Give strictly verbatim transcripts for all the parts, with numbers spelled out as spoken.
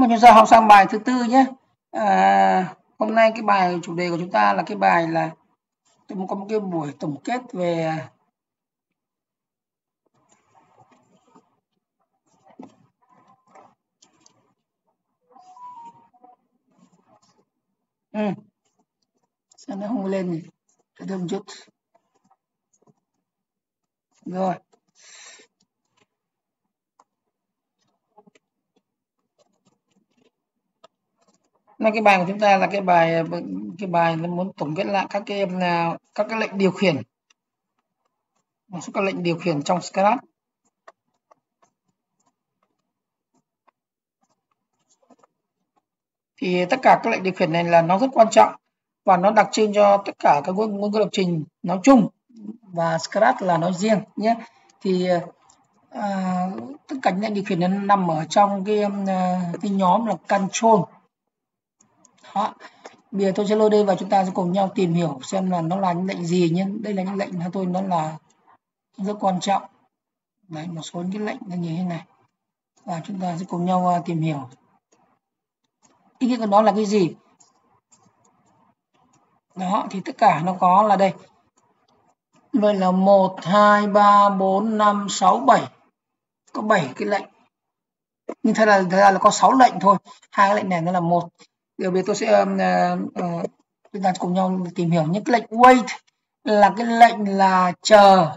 Mà chúng ta học sang bài thứ tư nhé. À, hôm nay cái bài chủ đề của chúng ta là cái bài là tôi có một cái buổi tổng kết về ừ. Sao nó không lên nhỉ? Để thêm chút. Rồi. Nay cái bài của chúng ta là cái bài cái bài nó muốn tổng kết lại các cái các cái lệnh điều khiển, một số các lệnh điều khiển trong Scratch. Thì tất cả các lệnh điều khiển này là nó rất quan trọng và nó đặc trưng cho tất cả các ngôn ngữ lập trình nói chung và Scratch là nói riêng nhé. Thì à, tất cả những lệnh điều khiển nó nằm ở trong cái cái nhóm là control. Đó. Bây giờ tôi sẽ lôi đây và chúng ta sẽ cùng nhau tìm hiểu xem là nó là những lệnh gì nhé. Đây là những lệnh theo tôi nó là rất quan trọng. Đấy, một số những lệnh như thế này và chúng ta sẽ cùng nhau tìm hiểu ý nghĩa của nó là cái gì. Đó, thì tất cả nó có là đây. Vậy là một, hai, ba, bốn, năm, sáu, bảy. Có bảy cái lệnh. Nhưng thật là, thật ra là có sáu lệnh thôi. Hai cái lệnh này nó là một. Điều bây giờ tôi sẽ uh, uh, chúng ta cùng nhau tìm hiểu những cái lệnh wait là cái lệnh là chờ.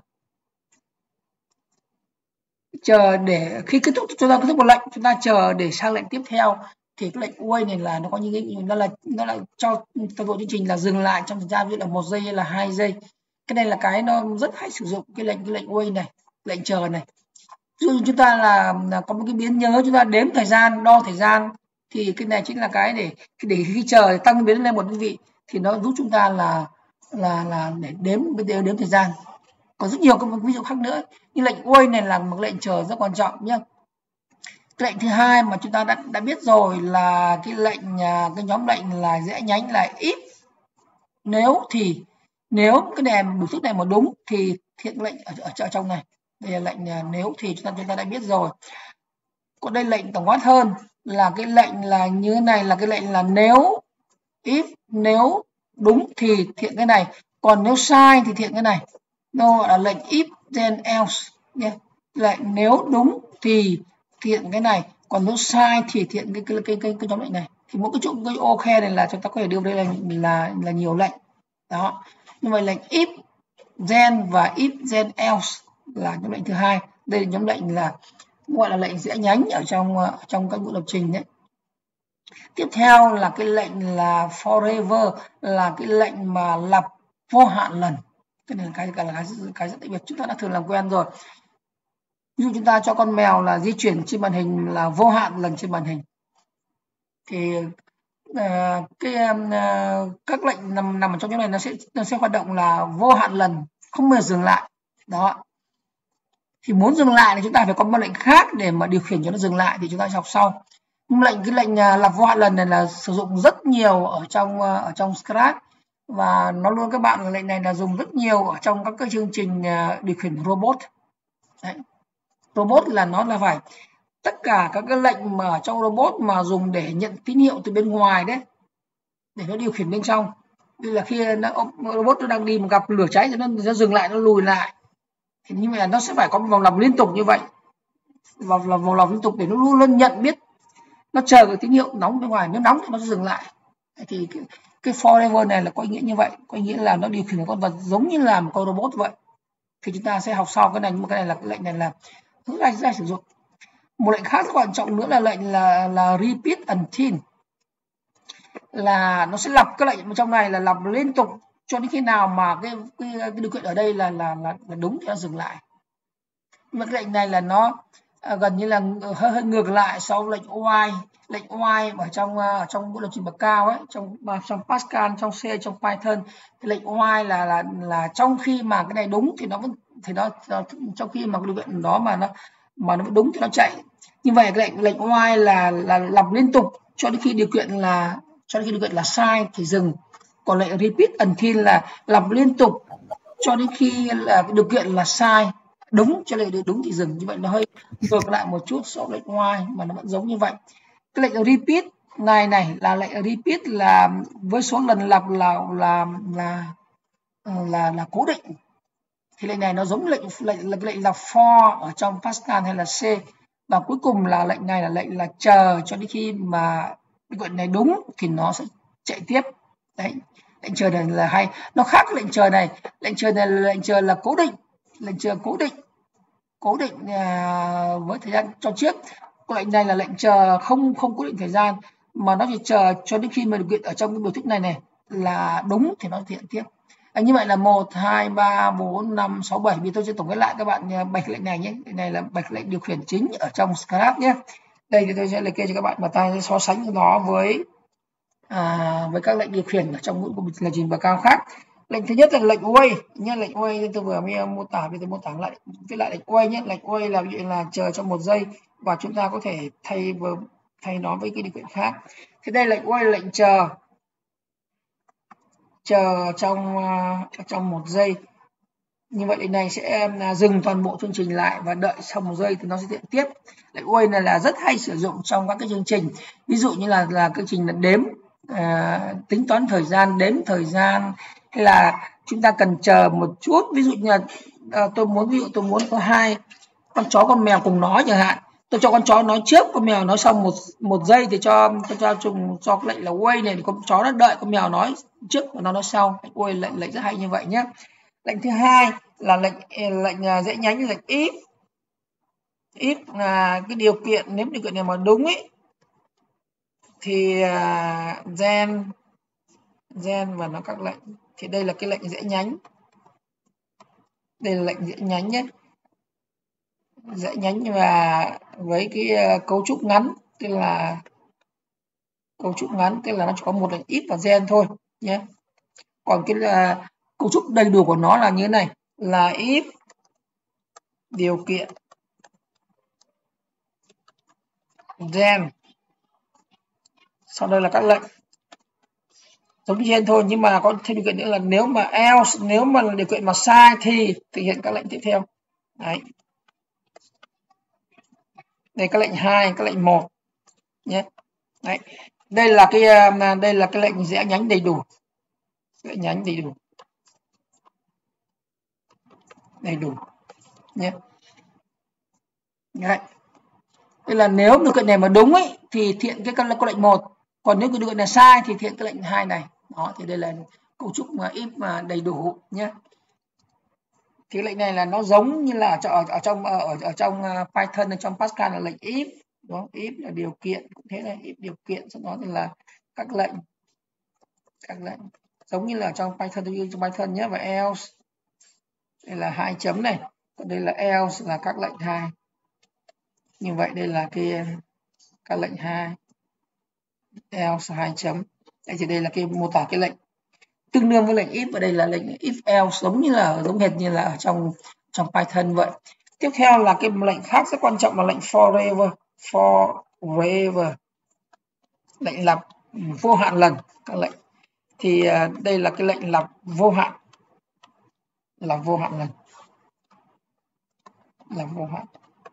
Chờ để khi kết thúc chúng ta kết thúc một lệnh, chúng ta chờ để sang lệnh tiếp theo. Thì cái lệnh wait này là nó có những cái nó là nó là cho toàn bộ chương trình là dừng lại trong thời gian ví dụ là một giây hay là hai giây. Cái này là cái nó rất hay sử dụng cái lệnh cái lệnh wait này, lệnh chờ này. Ví dụ chúng ta là, là có một cái biến nhớ, chúng ta đếm thời gian, đo thời gian thì cái này chính là cái để để khi chờ tăng biến lên một đơn vị thì nó giúp chúng ta là là là để đếm đếm, đếm thời gian. Có rất nhiều các ví dụ khác nữa. Nhưng lệnh wait này là một lệnh chờ rất quan trọng nhé. Lệnh thứ hai mà chúng ta đã đã biết rồi là cái lệnh cái nhóm lệnh là rẽ nhánh là if. Nếu thì nếu cái này biểu thức này mà đúng thì hiện lệnh ở, ở, ở trong này. Đây là lệnh nếu thì chúng ta chúng ta đã biết rồi. Còn đây lệnh tổng quát hơn là cái lệnh là như thế này, là cái lệnh là nếu if, nếu đúng thì hiện cái này, còn nếu sai thì hiện cái này. Nó gọi là lệnh if then else nhé. Lệnh nếu đúng thì hiện cái này, còn nếu sai thì hiện cái cái cái cái, cái nhóm lệnh này. Thì mỗi cái chỗ cái ô khe này là chúng ta có thể đưa đây là là là nhiều lệnh. Đó. Như vậy lệnh if then và if then else là nhóm lệnh thứ hai. Đây là nhóm lệnh là gọi là lệnh rẽ nhánh ở trong trong các ngữ lập trình đấy. Tiếp theo là cái lệnh là forever, là cái lệnh mà lặp vô hạn lần. Cái này là cái, cái là cái, cái rất đặc biệt, chúng ta đã thường làm quen rồi. Ví dụ chúng ta cho con mèo là di chuyển trên màn hình là vô hạn lần trên màn hình. Thì uh, cái uh, các lệnh nằm nằm ở trong chỗ này nó sẽ nó sẽ hoạt động là vô hạn lần, không bao giờ dừng lại. Đó. Thì muốn dừng lại thì chúng ta phải có một lệnh khác để mà điều khiển cho nó dừng lại thì chúng ta học sau. Nhưng lệnh cái lệnh uh, lặp vô hạn lần này là sử dụng rất nhiều ở trong uh, ở trong Scratch và nó luôn các bạn lệnh này là dùng rất nhiều ở trong các cái chương trình uh, điều khiển robot. Đấy. Robot là nó là phải tất cả các cái lệnh mà trong robot mà dùng để nhận tín hiệu từ bên ngoài đấy để nó điều khiển bên trong. Như là khi nó, robot nó đang đi mà gặp lửa cháy thì nó, nó dừng lại, nó lùi lại. Thì như vậy là nó sẽ phải có một vòng lặp liên tục như vậy, vòng vòng lặp liên tục để nó luôn luôn nhận biết, nó chờ cái tín hiệu nóng bên ngoài, nếu nóng thì nó sẽ dừng lại. Thì cái, cái forever này là có ý nghĩa như vậy, có ý nghĩa là nó điều khiển con vật giống như là một con robot vậy. Thì chúng ta sẽ học sau cái này, nhưng mà cái này là cái lệnh này là rất là, rất là sử dụng. Một lệnh khác rất quan trọng nữa là lệnh là là repeat until, là nó sẽ lặp cái lệnh trong này là lặp liên tục cho đến khi nào mà cái cái, cái điều kiện ở đây là là là, là đúng thì nó dừng lại. Nhưng mà cái lệnh này là nó à, gần như là hơi, hơi ngược lại so với lệnh while. Lệnh while ở trong ở trong ngữ lập trình bậc cao ấy, trong trong Pascal, trong C, trong Python, cái lệnh while là là là trong khi mà cái này đúng thì nó vẫn thì nó, nó trong khi mà cái điều kiện đó mà nó mà nó đúng thì nó chạy. Như vậy cái lệnh lệnh while là là lặp liên tục cho đến khi điều kiện là cho đến khi điều kiện là sai thì dừng. Còn lệnh repeat until là lặp liên tục cho đến khi là cái điều kiện là sai, đúng cho lệnh đúng thì dừng. Như vậy nó hơi ngược lại một chút so với lệnh while mà nó vẫn giống như vậy. cái lệnh repeat này này là lệnh repeat là với số lần lặp là là là là là cố định, thì lệnh này nó giống lệnh lệnh lệnh lệnh là for ở trong Pascal hay là C. Và cuối cùng là lệnh này là lệnh là chờ cho đến khi mà điều kiện này đúng thì nó sẽ chạy tiếp. Đấy, lệnh chờ này là hay, nó khác với lệnh chờ này. Lệnh chờ này là lệnh chờ là cố định, lệnh chờ cố định cố định uh, với thời gian cho trước. Còn lệnh này là lệnh chờ không không cố định thời gian, mà nó chỉ chờ cho đến khi mà điều kiện ở trong cái biểu thức này này là đúng thì nó thực hiện tiếp. À, như vậy là một, hai, ba, bốn, năm, sáu, bảy. Vì tôi sẽ tổng kết lại các bạn bạch lệnh này nhé. Lệnh này là bạch lệnh điều khiển chính ở trong Scratch nhé. Đây thì tôi sẽ liệt kê cho các bạn và ta sẽ so sánh nó với à, với các lệnh điều khiển ở trong ngữ của lập trình bậc cao khác. Lệnh thứ nhất là lệnh wait nhé. Lệnh wait tôi vừa mới mô tả, bây giờ mô tả lại viết lại lệnh wait nhé. Lệnh wait là ví dụ là chờ trong một giây, và chúng ta có thể thay thay nó với cái điều kiện khác. Thế đây lệnh wait là lệnh chờ chờ trong uh, trong một giây. Như vậy lệnh này sẽ uh, dừng toàn bộ chương trình lại và đợi sau một giây thì nó sẽ hiện tiếp. Lệnh wait này là rất hay sử dụng trong các cái chương trình, ví dụ như là là chương trình là đếm, uh, tính toán thời gian, đếm thời gian, hay là chúng ta cần chờ một chút. Ví dụ như là uh, tôi muốn ví dụ tôi muốn có hai con chó con mèo cùng nói chẳng hạn, tôi cho con chó nói trước, con mèo nói sau một một giây thì cho tôi cho trùng cho cái lệnh là wait này, thì con chó nó đợi con mèo nói trước và nó nói sau. Wait lệnh lệnh rất hay như vậy nhé. Lệnh thứ hai là lệnh lệnh dễ nhánh, lệnh if. If là cái điều kiện, nếu điều kiện này mà đúng ấy thì uh, then then và nó các lệnh. Thì đây là cái lệnh dễ nhánh, đây là lệnh dễ nhánh nhé, dễ nhánh và với cái uh, cấu trúc ngắn, tức là cấu trúc ngắn tức là nó chỉ có một lệnh if và then thôi nhé. Còn cái uh, cấu trúc đầy đủ của nó là như thế này, là if điều kiện then, sau đây là các lệnh giống như trên thôi, nhưng mà có thêm điều kiện nữa là nếu mà else, nếu mà điều kiện mà sai thì thực hiện các lệnh tiếp theo. Đấy, đây các lệnh hai, các lệnh một nhé. Đấy, đây là cái đây là cái lệnh dễ nhánh đầy đủ, dễ nhánh đầy đủ đầy đủ nhé. Đấy, đây là nếu điều kiện này mà đúng ấy thì thiện cái câu lệnh một, còn nếu cái điều kiện này sai thì thiện cái lệnh hai này. Đó, thì đây là cấu trúc mà if mà đầy đủ nhé. Thì lệnh này là nó giống như là ở, ở trong ở, ở trong Python, ở trong Pascal là lệnh if, đó, if là điều kiện, cũng thế này, if điều kiện, sau đó thì là các lệnh các lệnh giống như là trong Python, trong Python nhé. Và else đây là hai chấm này, còn đây là else là các lệnh hai. Như vậy đây là cái các lệnh hai, else hai chấm. Đây thì đây là cái mô tả cái lệnh tương đương với lệnh if, và đây là lệnh if else, giống như là giống hệt như là ở trong trong Python vậy. Tiếp theo là cái lệnh khác rất quan trọng là lệnh forever. Forever lệnh lặp vô hạn lần. Các lệnh thì uh, đây là cái lệnh lặp vô hạn, là vô hạn lần, là vô hạn.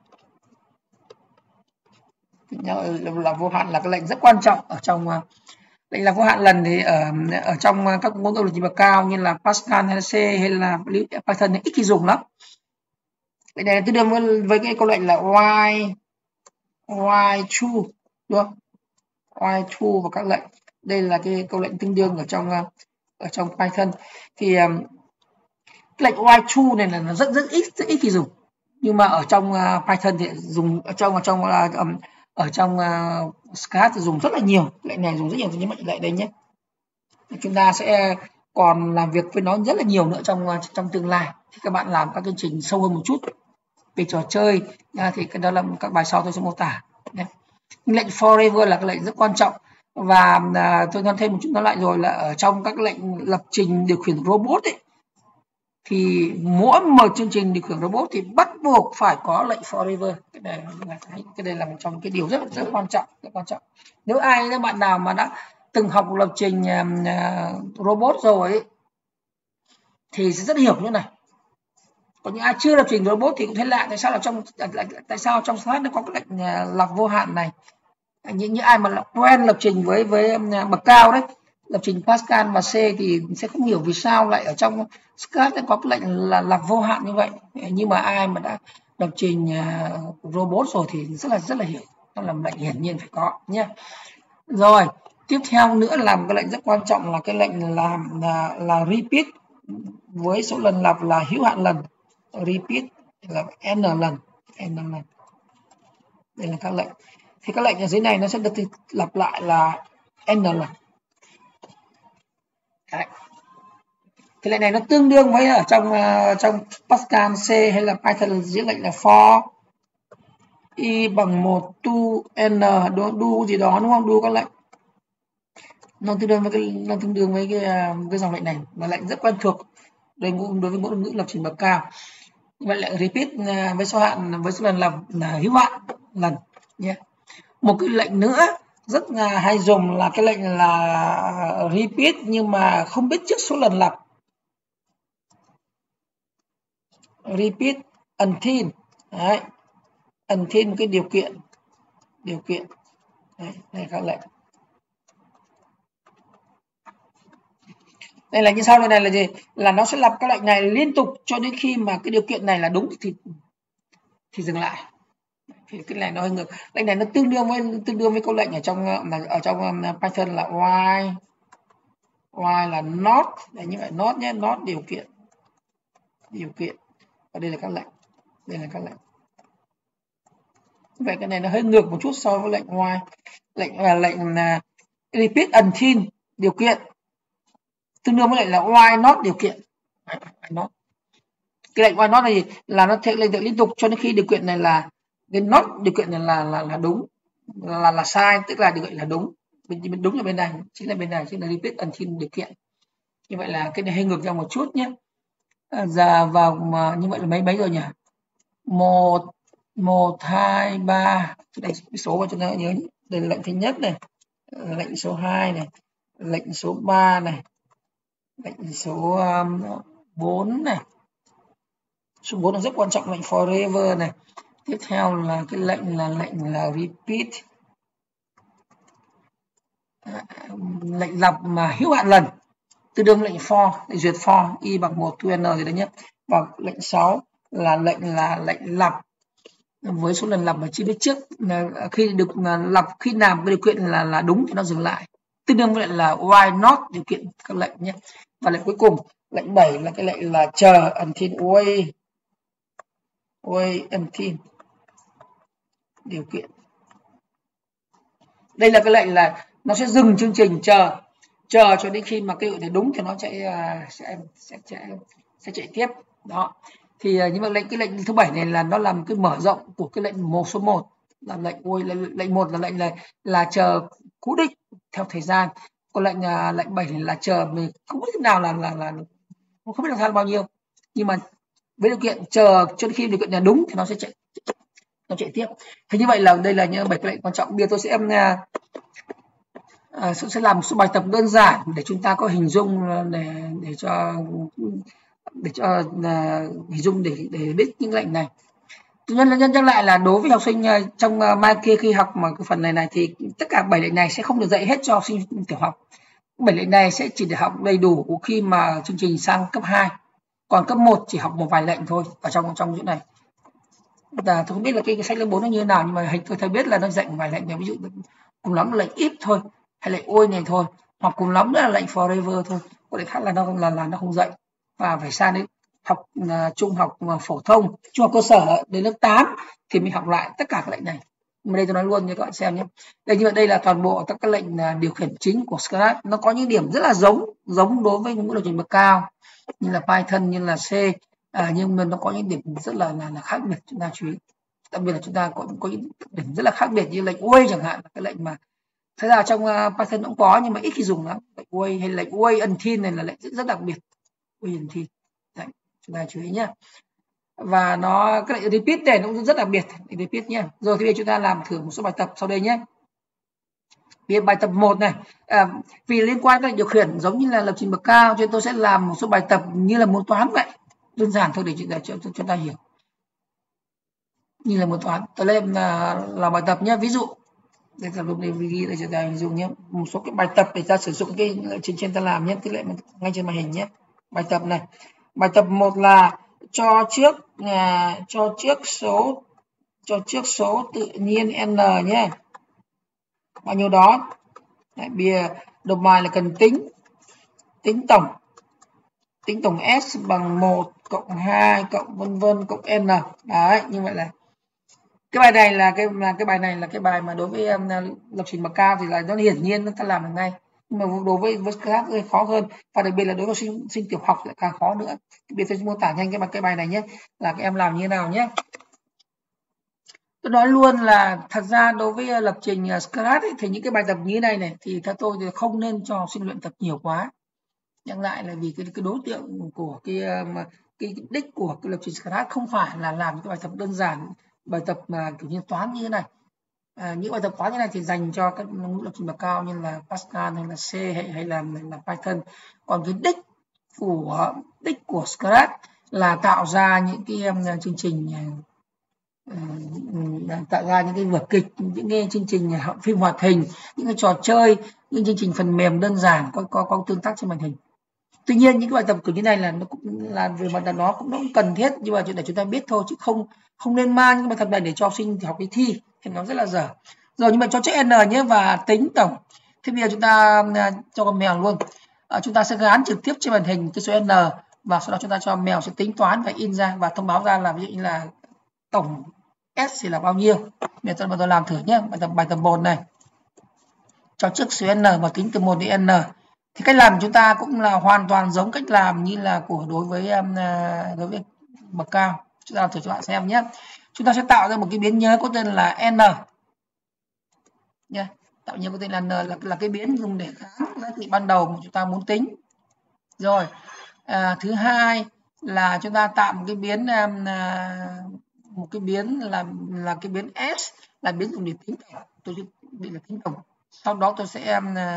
Là vô hạn là cái lệnh rất quan trọng ở trong uh, lệnh là vô hạn lần thì ở ở trong các ngôn ngữ lập trình bậc cao như là Pascal hay là C hay là Python thì ít khi dùng lắm. Lệnh này tương đương với, với cái câu lệnh là while while true, đúng không? While true và các lệnh. Đây là cái câu lệnh tương đương ở trong ở trong Python. Thì um, cái lệnh while true này là nó rất rất ít rất ít khi dùng. Nhưng mà ở trong uh, Python thì dùng ở trong ở trong uh, um, ở trong uh, Scratch dùng rất là nhiều. Lệnh này dùng rất nhiều, nhấn mạnh lại đây nhé. Chúng ta sẽ còn làm việc với nó rất là nhiều nữa trong trong tương lai. Thì các bạn làm các chương trình sâu hơn một chút về trò chơi thì cái đó là các bài sau tôi sẽ mô tả. Đấy. Lệnh forever là cái lệnh rất quan trọng, và uh, tôi nói thêm một chút nói lại rồi là ở trong các lệnh lập trình điều khiển robot ấy, thì mỗi một chương trình điều khiển robot thì bắt buộc phải có lệnh forever. Cái này, cái đây là một trong cái điều rất rất quan trọng, rất quan trọng. Nếu ai các bạn nào mà đã từng học lập trình uh, robot rồi ấy, thì sẽ rất hiểu như này. Còn những ai chưa lập trình robot thì cũng thấy lạ, tại sao là trong tại sao trong Scratch nó có cái lệnh uh, lặp vô hạn này. những những ai mà là quen lập trình với với bậc cao đấy, lập trình Pascal và C thì sẽ không hiểu vì sao lại ở trong Scratch có cái lệnh là lặp vô hạn như vậy. Nhưng mà ai mà đã lập trình uh, robot rồi thì rất là rất là hiểu, nó là lệnh hiển nhiên phải có nhé. Rồi tiếp theo nữa là một cái lệnh rất quan trọng là cái lệnh làm là, là repeat với số lần lặp là hữu hạn lần, repeat là n lần, n lần. Đây là các lệnh. Thì các lệnh ở dưới này nó sẽ được lặp lại là n lần. Đấy. Cái lệnh này nó tương đương với ở trong uh, trong Pascal, C hay là Python dưới lệnh là for y bằng một to n do, do gì đó đúng không? Do các lệnh. Nó tương đương với cái nó tương đương với cái cái dòng lệnh này, và lệnh rất quen thuộc đối với đối với ngôn ngữ lập trình bậc cao. Vậy lệnh repeat với số hạn với số lần lặp là hữu hạn lần nhé. Một cái lệnh nữa rất là hay dùng là cái lệnh là repeat nhưng mà không biết trước số lần lặp. Repeat until. Đấy. Until một cái điều kiện. Điều kiện. Đấy, đây các lệnh. Đây là như sau, đây này là gì? Là nó sẽ lặp các lệnh này liên tục cho đến khi mà cái điều kiện này là đúng thì thì dừng lại. Thì cái này nó hơi ngược. Lệnh này nó tương đương với tương đương với câu lệnh ở trong ở trong Python là while while là not, đấy như vậy, not nhé, not điều kiện. Điều kiện. Và đây là các lệnh. Đây là các lệnh. Vậy cái này nó hơi ngược một chút so với lệnh while. Lệnh là lệnh là repeat until điều kiện. Tương đương với lại là while not điều kiện. Not. Cái lệnh while not này là nó thể lệnh liên tục cho đến khi điều kiện này là cái not điều kiện này là là là đúng, là là sai, tức là điều kiện là đúng. Mình đúng là bên này, chính là bên này, chính là repeat until điều kiện. Như vậy là cái này hơi ngược ra một chút nhé. À, giờ vào mà như vậy là mấy mấy rồi nhỉ? Một, một, hai, ba. Đây số vào cho nó nhớ. Đây là lệnh thứ nhất này, lệnh số hai này, lệnh số ba này, lệnh số um, bốn này. Số bốn là rất quan trọng, lệnh forever này. Tiếp theo là cái lệnh là lệnh là repeat. À, lệnh lặp mà hữu hạn lần. Tương đương lệnh for, lệnh duyệt for y bằng một to n gì đấy nhé. Và lệnh sáu là lệnh là lệnh lặp với số lần lặp mà chưa biết trước, khi được lặp khi nào cái điều kiện là là đúng thì nó dừng lại. Tương đương với lệnh là while not điều kiện các lệnh nhé. Và lệnh cuối cùng, lệnh bảy là cái lệnh là chờ until wait wait until điều kiện. Đây là cái lệnh là nó sẽ dừng chương trình chờ chờ cho đến khi mà cái điều này đúng thì nó sẽ sẽ sẽ sẽ, sẽ chạy tiếp. Đó. Thì như vậy lệnh cái lệnh thứ bảy này là nó làm cái mở rộng của cái lệnh một số một, là lệnh ôi lệnh một là lệnh là là chờ cố định theo thời gian. Còn lệnh lệnh bảy là chờ mình không biết thế nào là là là không biết là sao bao nhiêu. Nhưng mà với điều kiện chờ cho đến khi điều kiện là đúng thì nó sẽ chạy nó chạy tiếp. Thế như vậy là đây là những bảy cái lệnh quan trọng. Bây giờ tôi sẽ em à, sẽ làm một số bài tập đơn giản để chúng ta có hình dung để để cho để cho uh, hình dung để để biết những lệnh này. Tôi nhân nhân nhắc lại là đối với học sinh uh, trong uh, mai kia khi học mà cái phần này này thì tất cả bảy lệnh này sẽ không được dạy hết cho học sinh tiểu học. Bảy lệnh này sẽ chỉ được học đầy đủ khi mà chương trình sang cấp hai. Còn cấp một chỉ học một vài lệnh thôi ở trong trong chỗ này. Và tôi không biết là cái, cái sách lớp bốn nó như thế nào, nhưng mà tôi thấy biết là nó dạy một vài lệnh này, ví dụ cùng lắm là lệnh if thôi, hay lệnh ôi này thôi, hoặc cùng lắm là lệnh forever thôi. Có lệnh khác là nó là là nó không dạy. Và phải sang đến học uh, trung học uh, phổ thông, trung học cơ sở đến lớp tám thì mình học lại tất cả các lệnh này. Mà đây tôi nói luôn cho các bạn xem nhé. Đây như vậy đây là toàn bộ các cái lệnh uh, điều khiển chính của Scratch. Nó có những điểm rất là giống giống đối với những lập trình bậc cao như là Python, như là C, à, nhưng mà nó có những điểm rất là là, là khác biệt, chúng ta chú ý. Đặc biệt là chúng ta có có những điểm rất là khác biệt như lệnh wait chẳng hạn, cái lệnh mà thật ra trong uh, Python cũng có nhưng mà ít khi dùng lắm. Lệnh wait hay lệnh wait until này là lệnh rất, rất đặc biệt. Wait until. Đấy, chúng ta chú ý nhé. Và nó cái lệnh repeat này nó cũng rất đặc biệt, repeat nhé. Rồi thì bây giờ chúng ta làm thử một số bài tập sau đây nhé. Bây giờ bài tập một này, à, vì liên quan đến điều khiển giống như là lập trình bậc cao cho nên tôi sẽ làm một số bài tập như là môn toán vậy, đơn giản thôi để chúng ta cho chúng ta hiểu. Như là môn toán, tôi lên là làm bài tập nhé. Ví dụ Đây là lúc này ghi để cho ta hình dung nhé, một số cái bài tập để ta sử dụng cái trên trên ta làm nhé, cái lệ ngay trên màn hình nhé. Bài tập này, bài tập một là cho trước à, cho trước số cho trước số tự nhiên n nhé, bao nhiêu đó. Đấy, bìa đầu bài là cần tính tính tổng tính tổng s bằng một cộng hai cộng vân vân cộng n. Đấy, như vậy là cái bài này là cái là cái bài này là cái bài mà đối với um, lập trình bậc cao thì là nó hiển nhiên nó ta làm được ngay, nhưng mà đối với với khác hơi khó hơn, và đặc biệt là đối với sinh sinh tiểu học lại càng khó nữa. Bây giờ tôi mô tả nhanh cái bài cái bài này nhé, là các em làm như thế nào nhé. Tôi nói luôn là thật ra đối với lập trình uh, Scratch ấy, thì những cái bài tập như thế này này thì theo tôi thì không nên cho học sinh luyện tập nhiều quá. Nhắc lại là vì cái cái đối tượng của cái cái, cái đích của cái lập trình Scratch không phải là làm những cái bài tập đơn giản, bài tập mà kiểu như toán như thế này. À, những bài tập toán như này thì dành cho các ngữ lập trình bậc cao như là Pascal hay là C hay, hay là, là Python. Còn cái đích của đích của Scratch là tạo ra những cái um, chương trình uh, tạo ra những cái vở kịch, những cái chương trình phim hoạt hình, những cái trò chơi, những chương trình phần mềm đơn giản có có, có tương tác trên màn hình. Tuy nhiên những cái bài tập kiểu như này là nó cũng là về mặt là nó cũng nó cũng cần thiết, nhưng mà để chúng ta biết thôi chứ không không nên mang những bài tập này để cho học sinh học đi thi thì nó rất là dở. Rồi, nhưng mà cho trước n nhé và tính tổng. Thế bây giờ chúng ta cho con mèo luôn. À, chúng ta sẽ gán trực tiếp trên màn hình cái số n và sau đó chúng ta cho mèo sẽ tính toán và in ra và thông báo ra là ví dụ như là tổng s thì là bao nhiêu. Bây giờ tôi làm thử nhé, bài tập bài tập một này. Cho trước số n và tính từ một đến n. Thì cách làm chúng ta cũng là hoàn toàn giống cách làm như là của đối với đối với bậc cao. Chúng ta làm thử cho bạn xem nhé. Chúng ta sẽ tạo ra một cái biến nhớ có tên là n nhé. Tạo nhớ có tên là n là là cái biến dùng để gán giá trị ban đầu mà chúng ta muốn tính. Rồi à, thứ hai là chúng ta tạo một cái biến một cái biến là là cái biến s là biến dùng để tính tổng. Tôi sẽ bị là tính tổng. Sau đó tôi sẽ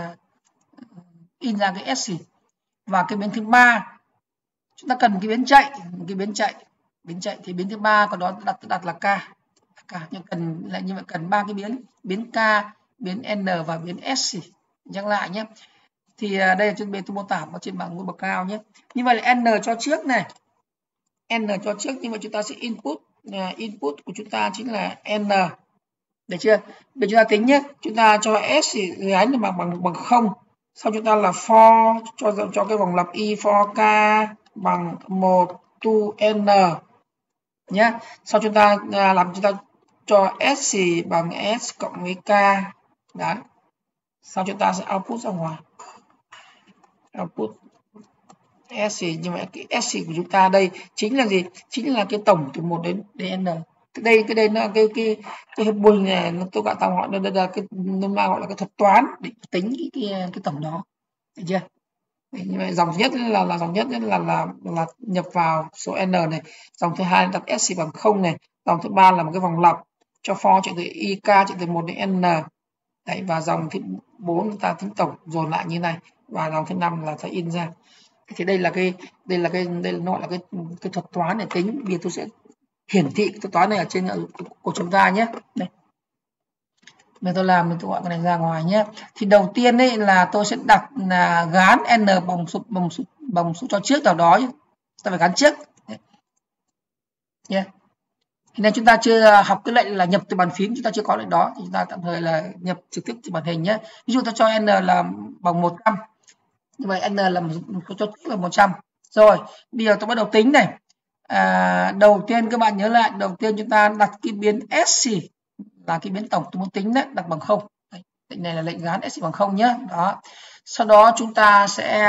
in ra cái s. Và cái biến thứ ba chúng ta cần cái biến chạy, cái biến chạy biến chạy thì biến thứ ba có đó đặt đặt là k k nhưng cần lại như vậy cần ba cái biến biến k, biến n và biến s. Nhắc lại nhé, thì đây là trên bên tôi mô tả ở trên bảng bậc cao nhé. Như vậy là n cho trước này, n cho trước, như vậy chúng ta sẽ input input của chúng ta chính là n, được chưa? Bây giờ chúng ta tính nhé, chúng ta cho s thì gắn bằng bằng bằng không. Sau chúng ta là for cho cho cái vòng lặp i for k bằng một to n nhé. Sau chúng ta làm chúng ta cho s thì bằng s cộng với k. Đấy. Sau chúng ta sẽ output ra ngoài. Output s thì như vậy cái s của chúng ta đây chính là gì? Chính là cái tổng từ một đến đến n. Cái đây cái đây là cái cái cái hiệp bình này tôi gọi tao gọi đây là cái nó gọi là cái thuật toán để tính cái cái, cái tổng đó, được chưa? Như vậy dòng thứ nhất là là dòng nhất là là là nhập vào số n này, dòng thứ hai đặt s bằng không này, dòng thứ ba là một cái vòng lặp cho for chạy từ ik chạy từ một đến n. Đấy, và dòng thứ bốn ta tính tổng dồn lại như này, và dòng thứ năm là ta in ra. Thì đây là cái đây là cái đây là nó là cái cái thuật toán để tính. Bây giờ tôi sẽ hiển thị cái thuật toán này ở trên của chúng ta nhé. Đây. Bây giờ tôi làm mình tôi gọi cái này ra ngoài nhé. Thì đầu tiên đấy là tôi sẽ đặt là gán n bằng số bằng số bằng số cho trước nào đó nhé. Ta phải gán trước. Nhé. Thì nên chúng ta chưa học cái lệnh là nhập từ bàn phím, chúng ta chưa có lệnh đó thì chúng ta tạm thời là nhập trực tiếp từ màn hình nhé. Ví dụ tôi cho n là bằng một trăm. Như vậy n là cho trước là một trăm. Rồi, bây giờ tôi bắt đầu tính này. À, đầu tiên các bạn nhớ lại, đầu tiên chúng ta đặt cái biến s là cái biến tổng tôi muốn tính đấy, đặt bằng không. Lệnh này là lệnh gán s bằng không nhé. Đó. Sau đó chúng ta sẽ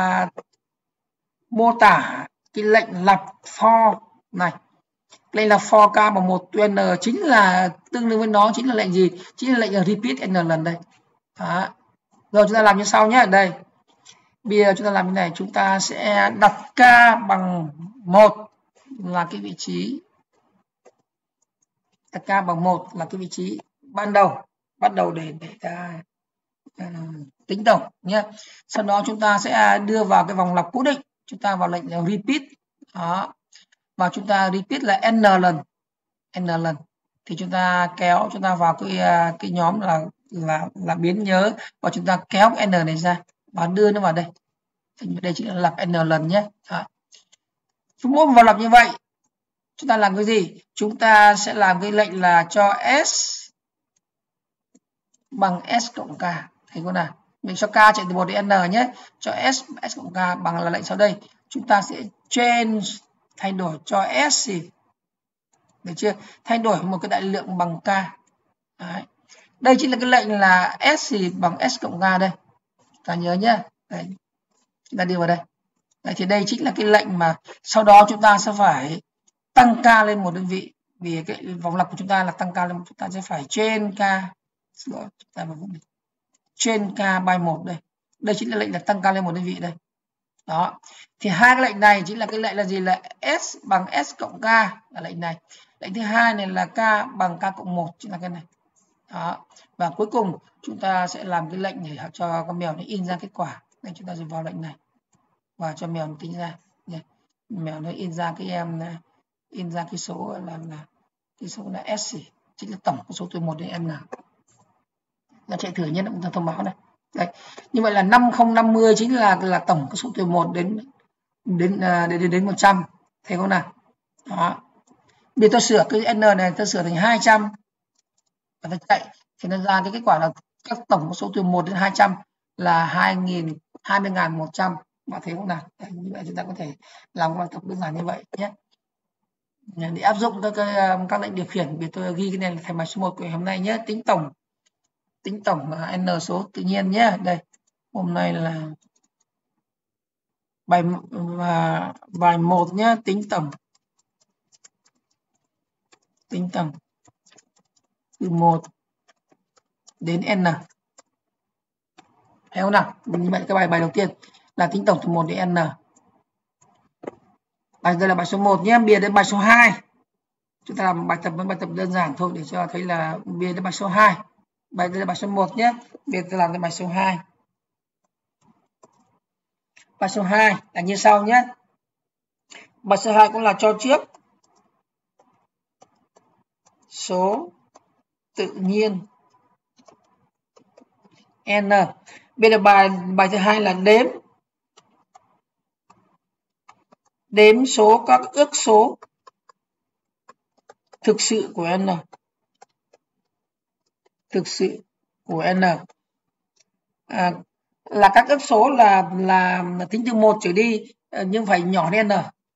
mô tả cái lệnh lặp for này. Lệnh là for k bằng một to n chính là tương đương với nó chính là lệnh gì? Chính là lệnh là repeat n lần đây. Đó. Rồi chúng ta làm như sau nhé. Đây. Bây giờ chúng ta làm như này, chúng ta sẽ đặt k bằng một là cái vị trí, đặt k bằng một là cái vị trí ban đầu, bắt đầu để để ta uh, tính tổng nhé. Sau đó chúng ta sẽ đưa vào cái vòng lặp cố định, chúng ta vào lệnh là repeat. Đó. Và chúng ta repeat là n lần, n lần. thì chúng ta kéo chúng ta vào cái cái nhóm là là là biến nhớ và chúng ta kéo cái n này ra và đưa nó vào đây. Thì đây chính là lặp n lần nhé. Đó. Mỗi một lặp như vậy chúng ta làm cái gì? Chúng ta sẽ làm cái lệnh là cho s bằng s cộng k. Thấy không nào? Mình cho k chạy từ một đến n nhé. Cho s s cộng k bằng là lệnh sau đây. Chúng ta sẽ change thay đổi cho s gì? Được chưa? Thay đổi một cái đại lượng bằng k. Đấy. Đây chính là cái lệnh là s gì bằng s cộng k đây. Ta nhớ nhé. Đấy. Chúng ta đưa vào đây. Đấy, thì đây chính là cái lệnh mà sau đó chúng ta sẽ phải tăng k lên một đơn vị, vì cái vòng lặp của chúng ta là tăng k lên, chúng ta sẽ phải trên k, chúng ta trên k by một đây. Đây chính là lệnh là tăng k lên một đơn vị đây. Đó. Thì hai cái lệnh này chính là cái lệnh là gì, là s bằng s cộng k là lệnh này. Lệnh thứ hai này là k bằng k cộng một chính là cái này. Đó. Và cuối cùng chúng ta sẽ làm cái lệnh để cho con mèo nó in ra kết quả. Đây chúng ta sẽ vào lệnh này và cho mèo nó tính ra. Đây. Mèo nó in ra cái em in ra cái số là là cái số là s chính là tổng số từ một đến n. Nó chạy thử nhân động thông báo này. Đấy. Như vậy là năm không năm mươi chính là là tổng số từ một đến đến đến đến, đến một trăm. Thấy không nào? Đó. Bây giờ tôi sửa cái n này tôi sửa thành hai trăm. Và tôi chạy thì nó ra cái kết quả là các tổng số từ một đến hai trăm là hai nghìn hai mươi nghìn một trăm. Bạn thấy không nào? Đấy, như vậy chúng ta có thể làm bài tập đơn giản như vậy nhé. Để áp dụng các các lệnh điều khiển, vì tôi ghi cái này là thành bài số một của hôm nay nhé. Tính tổng tính tổng là n số tự nhiên nhé. Đây hôm nay là bài và bài một nhé. Tính tổng tính tổng từ một đến n. Thấy không nào? Như vậy cái bài bài đầu tiên là tính tổng từ một đến n. Bài đây là bài số một nhé. Bây giờ đến bài số hai. Chúng ta làm bài tập với bài tập đơn giản thôi để cho thấy là bây giờ đến bài số hai. Bài đây là bài số một nhé. Bây giờ tôi làm đến bài số hai. Bài số hai là như sau nhé. Bài số hai cũng là cho trước số tự nhiên n. Bây giờ bài bài thứ hai là đếm đếm số các ước số thực sự của n. Thực sự của n à, là các ước số là là tính từ một trở đi nhưng phải nhỏ hơn n.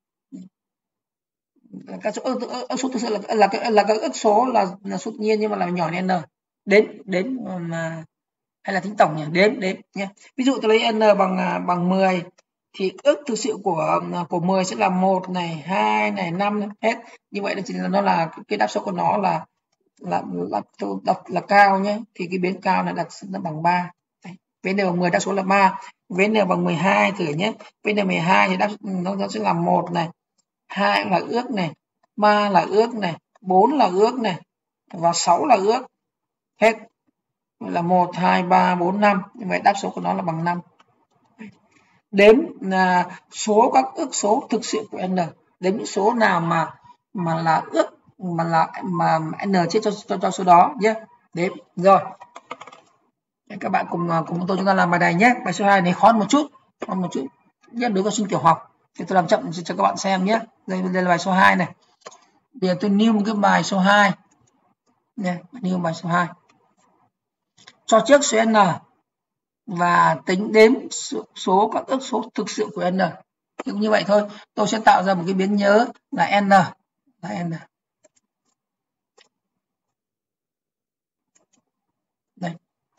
Các số ước, ước số thực sự là là là, là các ước số là, là số tự nhiên nhưng mà là nhỏ hơn n. Đến đến mà hay là tính tổng nhỉ? Đếm đếm nhé. Ví dụ tôi lấy n bằng bằng mười thì ước thực sự của của mười sẽ là một này, hai này, năm hết. Như vậy là chỉ là nó là cái đáp số của nó là là là tôi đọc là cao nhé. Thì cái biến cao này đặt nó bằng ba. Vn bằng mười đáp số là ba. Vn bằng mười hai thử nhé. Vn mười hai thì đáp nó, nó sẽ là một này, hai là ước này, ba là ước này, bốn là ước này và sáu là ước. Hết. Là một, hai, ba, bốn, năm. Như vậy đáp số của nó là bằng năm. Đếm là số các ước số thực sự của n. Đếm những số nào mà mà là ước mà là mà n chia cho, cho cho số đó nhé. Đếm rồi. Các bạn cùng cùng tôi chúng ta làm bài này nhé. Bài số hai này khó một chút, khó một chút. Nhất đối với sinh tiểu học. Thì tôi làm chậm cho các bạn xem nhé. Đây, đây là bài số hai này. Bây giờ tôi new một cái bài số hai. Nè, new bài số hai. Cho trước số n và tính đếm số, số các ước số thực sự của n. Cũng như vậy thôi, tôi sẽ tạo ra một cái biến nhớ là n, là n. Đây.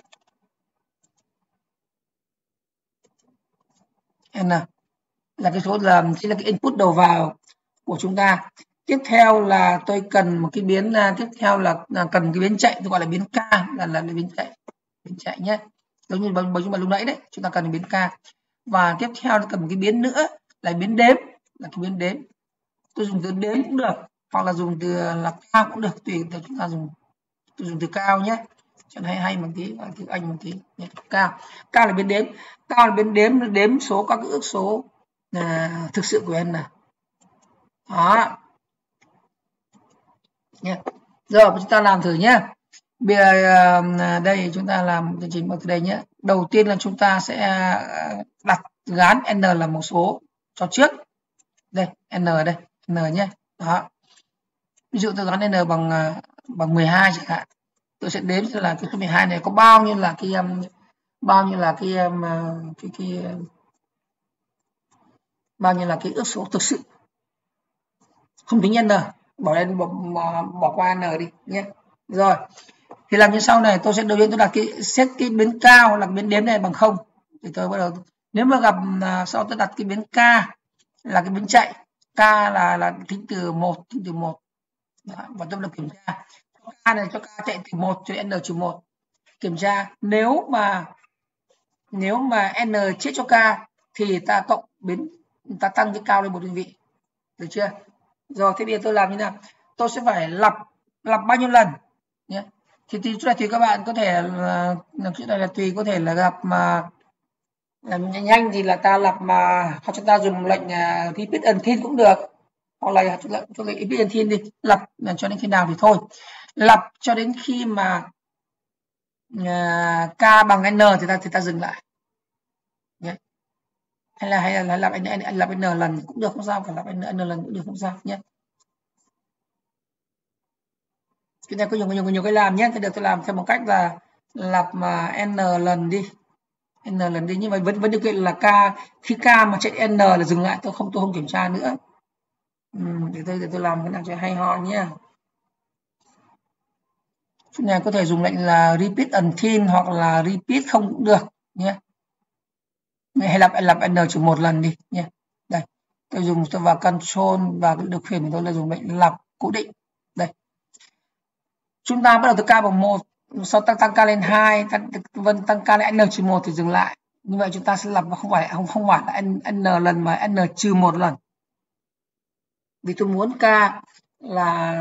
N là cái số là chính là cái input đầu vào của chúng ta. Tiếp theo là tôi cần một cái biến tiếp theo là, là cần cái biến chạy, tôi gọi là biến k, là là biến chạy, biến chạy nhé. Giống như bằng chúng ta lúc nãy đấy, chúng ta cần biến k. Và tiếp theo cần một cái biến nữa là biến đếm, là cái biến đếm. Tôi dùng từ đếm cũng được, hoặc là dùng từ là cao cũng được, tùy từ chúng ta dùng. Tôi dùng từ cao nhé, cho nó hay hay một tí, từ anh một tí. Cao, cao là biến đếm, cao là biến đếm, đếm số các ước số là thực sự của n. Đó. Nhé. Rồi chúng ta làm thử nhé. Bây giờ đây chúng ta làm chương trình bằng từ đây nhé. Đầu tiên là chúng ta sẽ đặt gán n là một số cho trước. Đây, n ở đây, n nhé. Đó. Ví dụ tôi gắn n bằng bằng mười hai chẳng hạn. Tôi sẽ đếm là cái số mười hai này có bao nhiêu là cái um, bao nhiêu là cái um, cái cái bao nhiêu là cái ước số thực sự. Không tính n, bỏ lên bỏ, bỏ, bỏ qua n đi nhé. Rồi. Thì làm như sau này, tôi sẽ đầu tiên tôi đặt cái set cái biến cao là biến đếm này bằng không. Thì tôi bắt đầu nếu mà gặp sau tôi đặt cái biến k là cái biến chạy, k là là tính từ một, tính từ một. Đó, và tôi được kiểm tra. K này cho k chạy từ một cho đến n trừ một. Kiểm tra nếu mà nếu mà n chết cho k thì ta cộng biến ta tăng cái cao lên một đơn vị. Được chưa? Rồi thế bây giờ tôi làm như nào? Tôi sẽ phải lặp lặp bao nhiêu lần nhé. Thì thì chỗ này thì các bạn có thể là chỗ này là tùy, có thể là gặp mà làm nhanh, nhanh thì là ta lặp mà hoặc chúng ta dùng lệnh uh, repeat until cũng được, hoặc là chúng ta cho lệnh repeat until đi, lặp cho đến khi nào thì thôi, lặp cho đến khi mà uh, k bằng n thì ta thì ta dừng lại nhé. Hay là hay là lặp n lặp n lần cũng được không sao, phải lặp n, n lần cũng được không sao nhé. Cái này có nhiều nhiều nhiều cái làm nhé. Thế được tôi làm theo một cách là lặp mà n lần đi, n lần đi, nhưng mà vẫn vẫn điều kiện là k khi k mà chạy n là dừng lại, tôi không tôi không kiểm tra nữa. Ừ, để tôi để tôi làm cái nào cho hay ho nhé. Chỗ này có thể dùng lệnh là repeat until hoặc là repeat không cũng được nhé. Hay lặp lặp n trừ một lần đi nhé. Đây, tôi dùng tôi vào control và cái điều khiển của tôi là dùng lệnh lặp cố định. Đây, chúng ta bắt đầu từ k bằng một, sau tăng tăng k lên hai, tăng vân tăng k lên n trừ một thì dừng lại. Như vậy chúng ta sẽ lặp và không phải không không phải là n, n lần mà n trừ một lần. Vì tôi muốn k là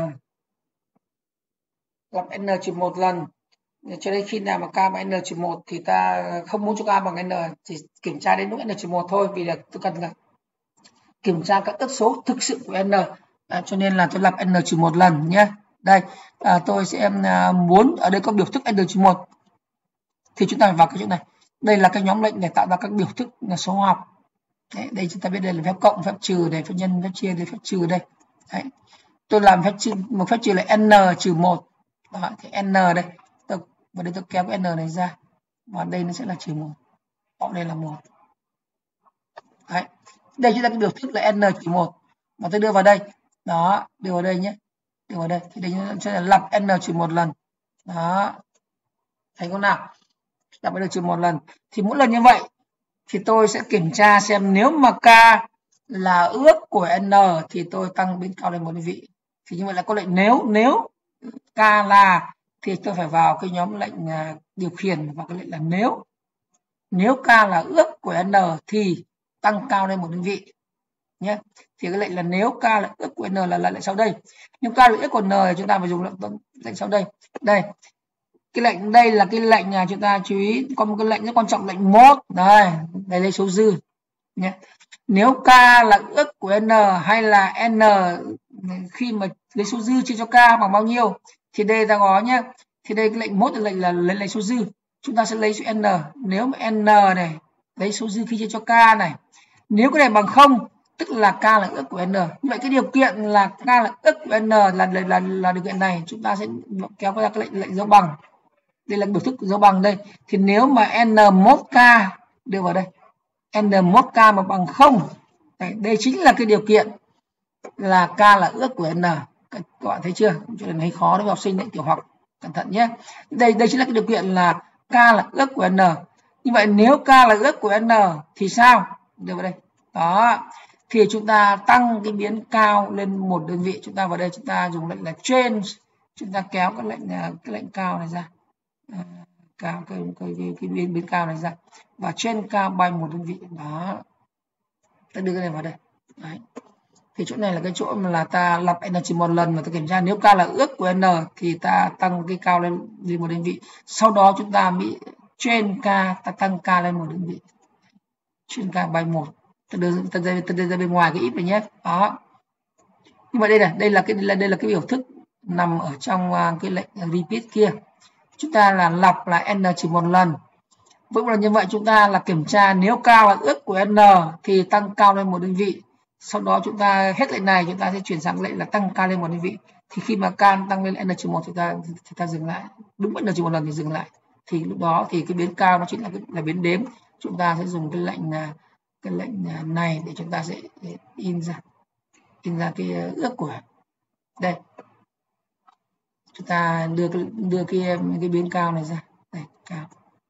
lặp n trừ một lần cho đến khi nào mà k bằng n trừ một thì ta không muốn cho k bằng n thì kiểm tra đến lúc n trừ một thôi, vì là tôi cần là kiểm tra các ước số thực sự của n, à, cho nên là tôi lặp n trừ một lần nhé. Đây, à, tôi sẽ à, muốn ở đây có biểu thức n trừ một thì chúng ta phải vào cái chỗ này. Đây là cái nhóm lệnh để tạo ra các biểu thức là số học. Đấy, đây chúng ta biết đây là phép cộng, phép trừ, đây phép nhân, phép chia, đây phép trừ đây. Đấy. Tôi làm phép trừ, một phép trừ là n trừ một. Đó, thì n đây. Tôi, và đây tôi kéo cái n này ra. Và đây nó sẽ là trừ một. Cộng đây là một. Đấy. Đây chúng ta cái biểu thức là n trừ một. Và tôi đưa vào đây. Đó, đưa vào đây nhé. Đưa vào đây. Thì đây sẽ là lặp n trừ một lần. Đó. Thấy không nào? Lặp n trừ một lần. Thì mỗi lần như vậy thì tôi sẽ kiểm tra xem nếu mà k là ước của n thì tôi tăng biến cao lên một đơn vị. Thì như vậy là có lệnh nếu nếu k là thì tôi phải vào cái nhóm lệnh điều khiển và cái lệnh là nếu. Nếu k là ước của n thì tăng cao lên một đơn vị nhé. Thì cái lệnh là nếu k là ước của n là, là lệnh sau đây. Nhưng k là ước của n thì chúng ta phải dùng lệnh, lệnh sau đây. Đây. Cái lệnh đây là cái lệnh nhà chúng ta chú ý, có một cái lệnh rất quan trọng, lệnh mốt. Đây, đây lấy số dư nhé. Nếu k là ước của n hay là n khi mà lấy số dư chia cho k bằng bao nhiêu thì đây ta có nhé. Thì đây cái lệnh mốt là lệnh là lấy lấy số dư. Chúng ta sẽ lấy số n. Nếu mà n này lấy số dư khi chia cho k này. Nếu cái này bằng không tức là k là ước của n. Như vậy cái điều kiện là k là ước của n là là là, là điều kiện này, chúng ta sẽ kéo ra cái lệnh lệnh dấu bằng. Đây là biểu thức dấu bằng đây. Thì nếu mà n mốt k đưa vào đây, n mốt k mà bằng không, đây, đây chính là cái điều kiện là k là ước của n. Các bạn thấy chưa? Chuyện này khó đối với học sinh đấy, tiểu học, cẩn thận nhé. Đây đây chính là cái điều kiện là k là ước của n. Như vậy nếu k là ước của n thì sao? Đưa vào đây. Đó. Thì chúng ta tăng cái biến cao lên một đơn vị. Chúng ta vào đây chúng ta dùng lệnh là change. Chúng ta kéo cái lệnh cái lệnh cao này ra. À, cao cái cái, cái, cái biến biến cao này ra và trên cao bay một đơn vị. Đó, ta đưa cái này vào đây. Đấy. Thì chỗ này là cái chỗ mà là ta lặp n chỉ một lần mà ta kiểm tra nếu k là ước của n thì ta tăng cái cao lên lên một đơn vị. Sau đó chúng ta bị trên k ta tăng k lên một đơn vị. Trên k bay một. Ta đưa ta đưa, ta đưa ra bên ngoài cái ít này nhé. Đó. Nhưng mà đây này, đây là cái đây là, đây là cái biểu thức nằm ở trong cái lệnh repeat kia. Chúng ta là lặp lại n chỉ một lần. Với một lần như vậy chúng ta là kiểm tra nếu cao là ước của n thì tăng cao lên một đơn vị. Sau đó chúng ta hết lệnh này chúng ta sẽ chuyển sang lệnh là tăng cao lên một đơn vị. Thì khi mà can tăng lên n trừ một thì ta thì ta dừng lại. Đúng n trừ một lần thì dừng lại. Thì lúc đó thì cái biến cao nó chính là cái là biến đếm. Chúng ta sẽ dùng cái lệnh cái lệnh này để chúng ta sẽ in ra in ra cái ước của đây. Chúng ta đưa cái đưa cái cái biến cao này ra. Đây, cao.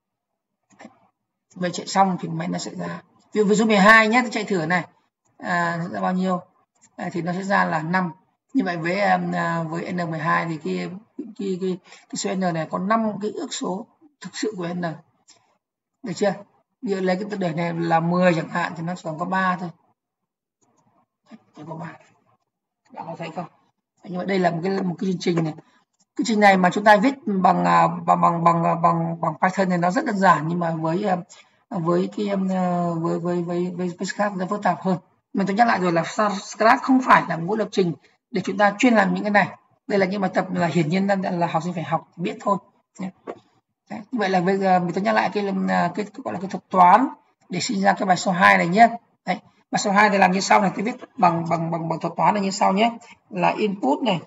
Vậy chạy xong thì máy nó sẽ ra. Ví dụ số mười hai nhé, tôi chạy thử này. À, sẽ ra bao nhiêu? À, thì nó sẽ ra là năm. Như vậy với với n mười hai thì cái cái cái, cái số n này có năm cái ước số thực sự của n. Được chưa? Như lấy cái để này là mười chẳng hạn thì nó chỉ có ba thôi. Chỉ có ba. Bạn có thấy không? Nhưng mà đây là một cái một cái chương trình này. Cái trình này mà chúng ta viết bằng bằng bằng bằng bằng bằng Python thì nó rất đơn giản, nhưng mà với với cái với với với với, với Scratch nó phức tạp hơn. Mình tôi nhắc lại rồi là Scratch không phải là một lập trình để chúng ta chuyên làm những cái này. Đây là những bài tập là hiển nhiên là, là học sinh phải học biết thôi. Đấy, như vậy là bây giờ mình tôi nhắc lại cái cái, cái gọi là cái thuật toán để sinh ra cái bài số hai này nhé. Đấy, bài số hai thì làm như sau này, tôi viết bằng bằng bằng bằng thuật toán này như sau nhé, là input này.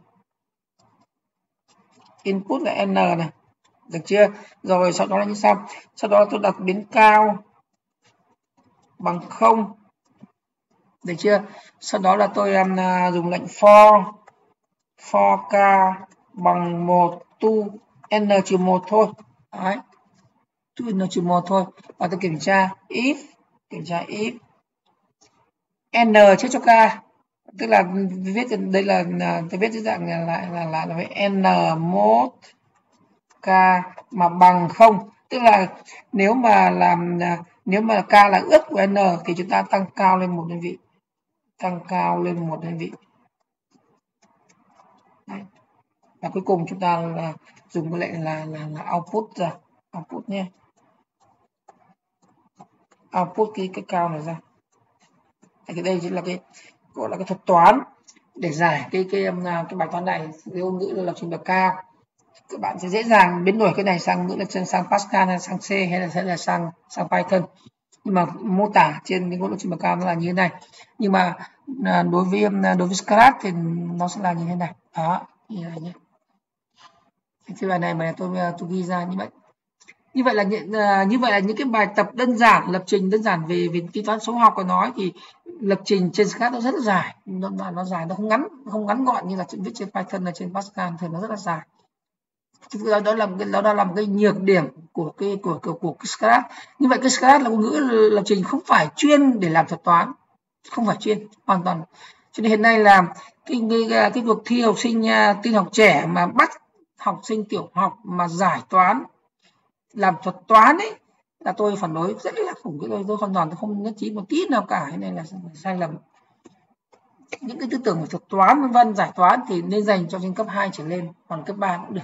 Input là n này, được chưa? Rồi sau đó là như sau, sau đó tôi đặt biến cao bằng không, được chưa? Sau đó là tôi um, dùng lệnh for for k bằng một to n trừ một thôi. Đấy, to n trừ một thôi, và tôi kiểm tra if kiểm tra if n chia cho k, tức là viết đây là tôi viết dưới dạng là là là, là với n mốt k mà bằng không, tức là nếu mà làm nếu mà k là ước của n thì chúng ta tăng cao lên một đơn vị, tăng cao lên một đơn vị. Đấy. Và cuối cùng chúng ta là dùng cái lệnh là là, là output ra, output nhé, output cái cái cao này ra. Thì đây chính là cái gọi là cái thuật toán để giải cái cái cái bài toán này. Nếu ngữ là lập trình bậc cao, các bạn sẽ dễ dàng biến đổi cái này sang ngữ là sang Pascal hay sang C hay là sẽ là sang sang Python. Nhưng mà mô tả trên cái ngữ lập trình bậc cao nó là như thế này. Nhưng mà đối với đối với Scratch thì nó sẽ là như thế này. Đó, như này nhé. Cái bài này mà tôi tôi ghi ra như vậy. Như vậy là như vậy là những cái bài tập đơn giản, lập trình đơn giản về về tính toán số học của nó thì lập trình trên Scratch nó rất là dài, nó nó dài, nó không ngắn, không ngắn gọn như là viết trên Python là trên Pascal thì nó rất là dài. Đó, đó là cái đó, đó là một cái nhược điểm của cái của của, của cái Scratch. Như vậy cái Scratch là một ngữ lập trình không phải chuyên để làm thuật toán, không phải chuyên hoàn toàn. Cho nên hiện nay là cái cái, cái cuộc thi học sinh tin học trẻ mà bắt học sinh tiểu học mà giải toán làm thuật toán ấy là tôi phản đối rất là khủng khiếp. Tôi hoàn toàn tôi không nhất trí một tí nào cả, cái này là sai lầm. Những cái tư tưởng của thuật toán vân vân, giải toán thì nên dành cho sinh cấp hai trở lên, còn cấp ba cũng được.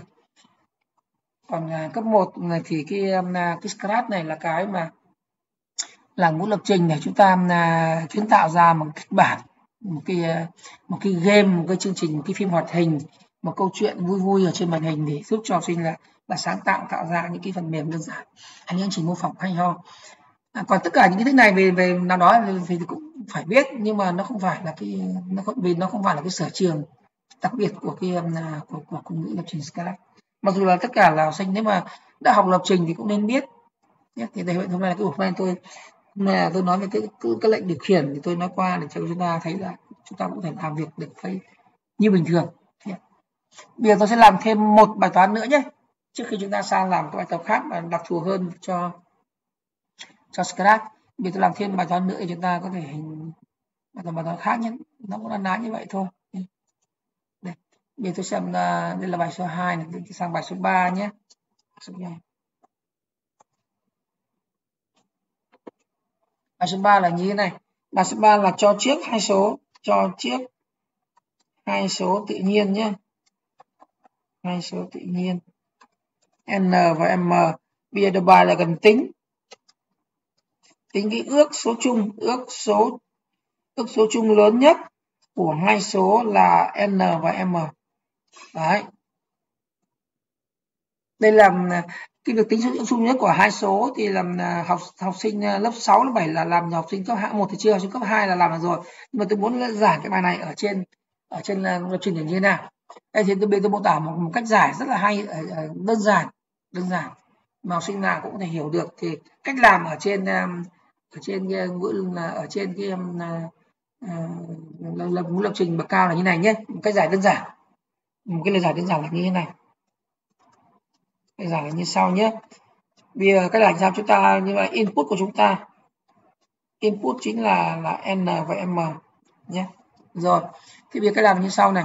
Còn uh, cấp một này thì cái um, cái Scratch này là cái mà là ngữ lập trình để chúng ta uh, kiến tạo ra một kịch bản, một cái uh, một cái game, một cái chương trình, một cái phim hoạt hình, một câu chuyện vui vui ở trên màn hình để giúp cho học sinh là là sáng tạo, tạo ra những cái phần mềm đơn giản hay những chỉ mô phỏng hay ho. À, còn tất cả những cái thứ này về về nào đó thì cũng phải biết, nhưng mà nó không phải là cái nó không vì nó không phải là cái sở trường đặc biệt của cái um, của của, của ngữ lập trình Scratch. Mặc dù là tất cả là học sinh nếu mà đã học lập trình thì cũng nên biết nhé. Thì đây hôm nay là cái buổi hôm nay tôi là tôi nói về cái, cái cái lệnh điều khiển thì tôi nói qua để cho chúng ta thấy là chúng ta cũng thể làm việc được với như bình thường. Bây giờ tôi sẽ làm thêm một bài toán nữa nhé, trước khi chúng ta sang làm cái bài tập khác mà đặc thù hơn cho cho Scratch. Bây giờ tôi làm thêm bài toán nữa để chúng ta có thể hình bài toán, bài toán khác nhé, nó cũng là ná như vậy thôi. Đây, bây giờ tôi xem là đây là bài số hai này, tôi sang bài số ba nhé. Bài số ba là như thế này. Bài số ba là cho trước hai số, cho trước hai số tự nhiên nhé. Hai số tự nhiên n và m. Bây giờ đề bài là cần tính tính cái ước số chung, ước số ước số chung lớn nhất của hai số là n và m. Đấy. Đây là cái việc tính số lượng chung nhất của hai số thì làm học học sinh lớp sáu lớp bảy là làm, học sinh cấp một thì chưa, học sinh cấp hai là làm được rồi. Nhưng mà tôi muốn giải cái bài này ở trên ở trên lập trình như thế nào. Đây thì tôi tôi mô tả một, một cách giải rất là hay, đơn giản đơn giản mà học sinh nào cũng có thể hiểu được. Thì cách làm ở trên ở trên ở trên cái uh, lập lập trình bậc cao là như này nhé. Một cách giải đơn giản, một cái lời giải đơn giản là như thế này. Cái giải như sau nhé. Bây giờ cách làm sao chúng ta như vậy, input của chúng ta, input chính là là n và m nhé. Rồi thì bây giờ cách làm như sau này,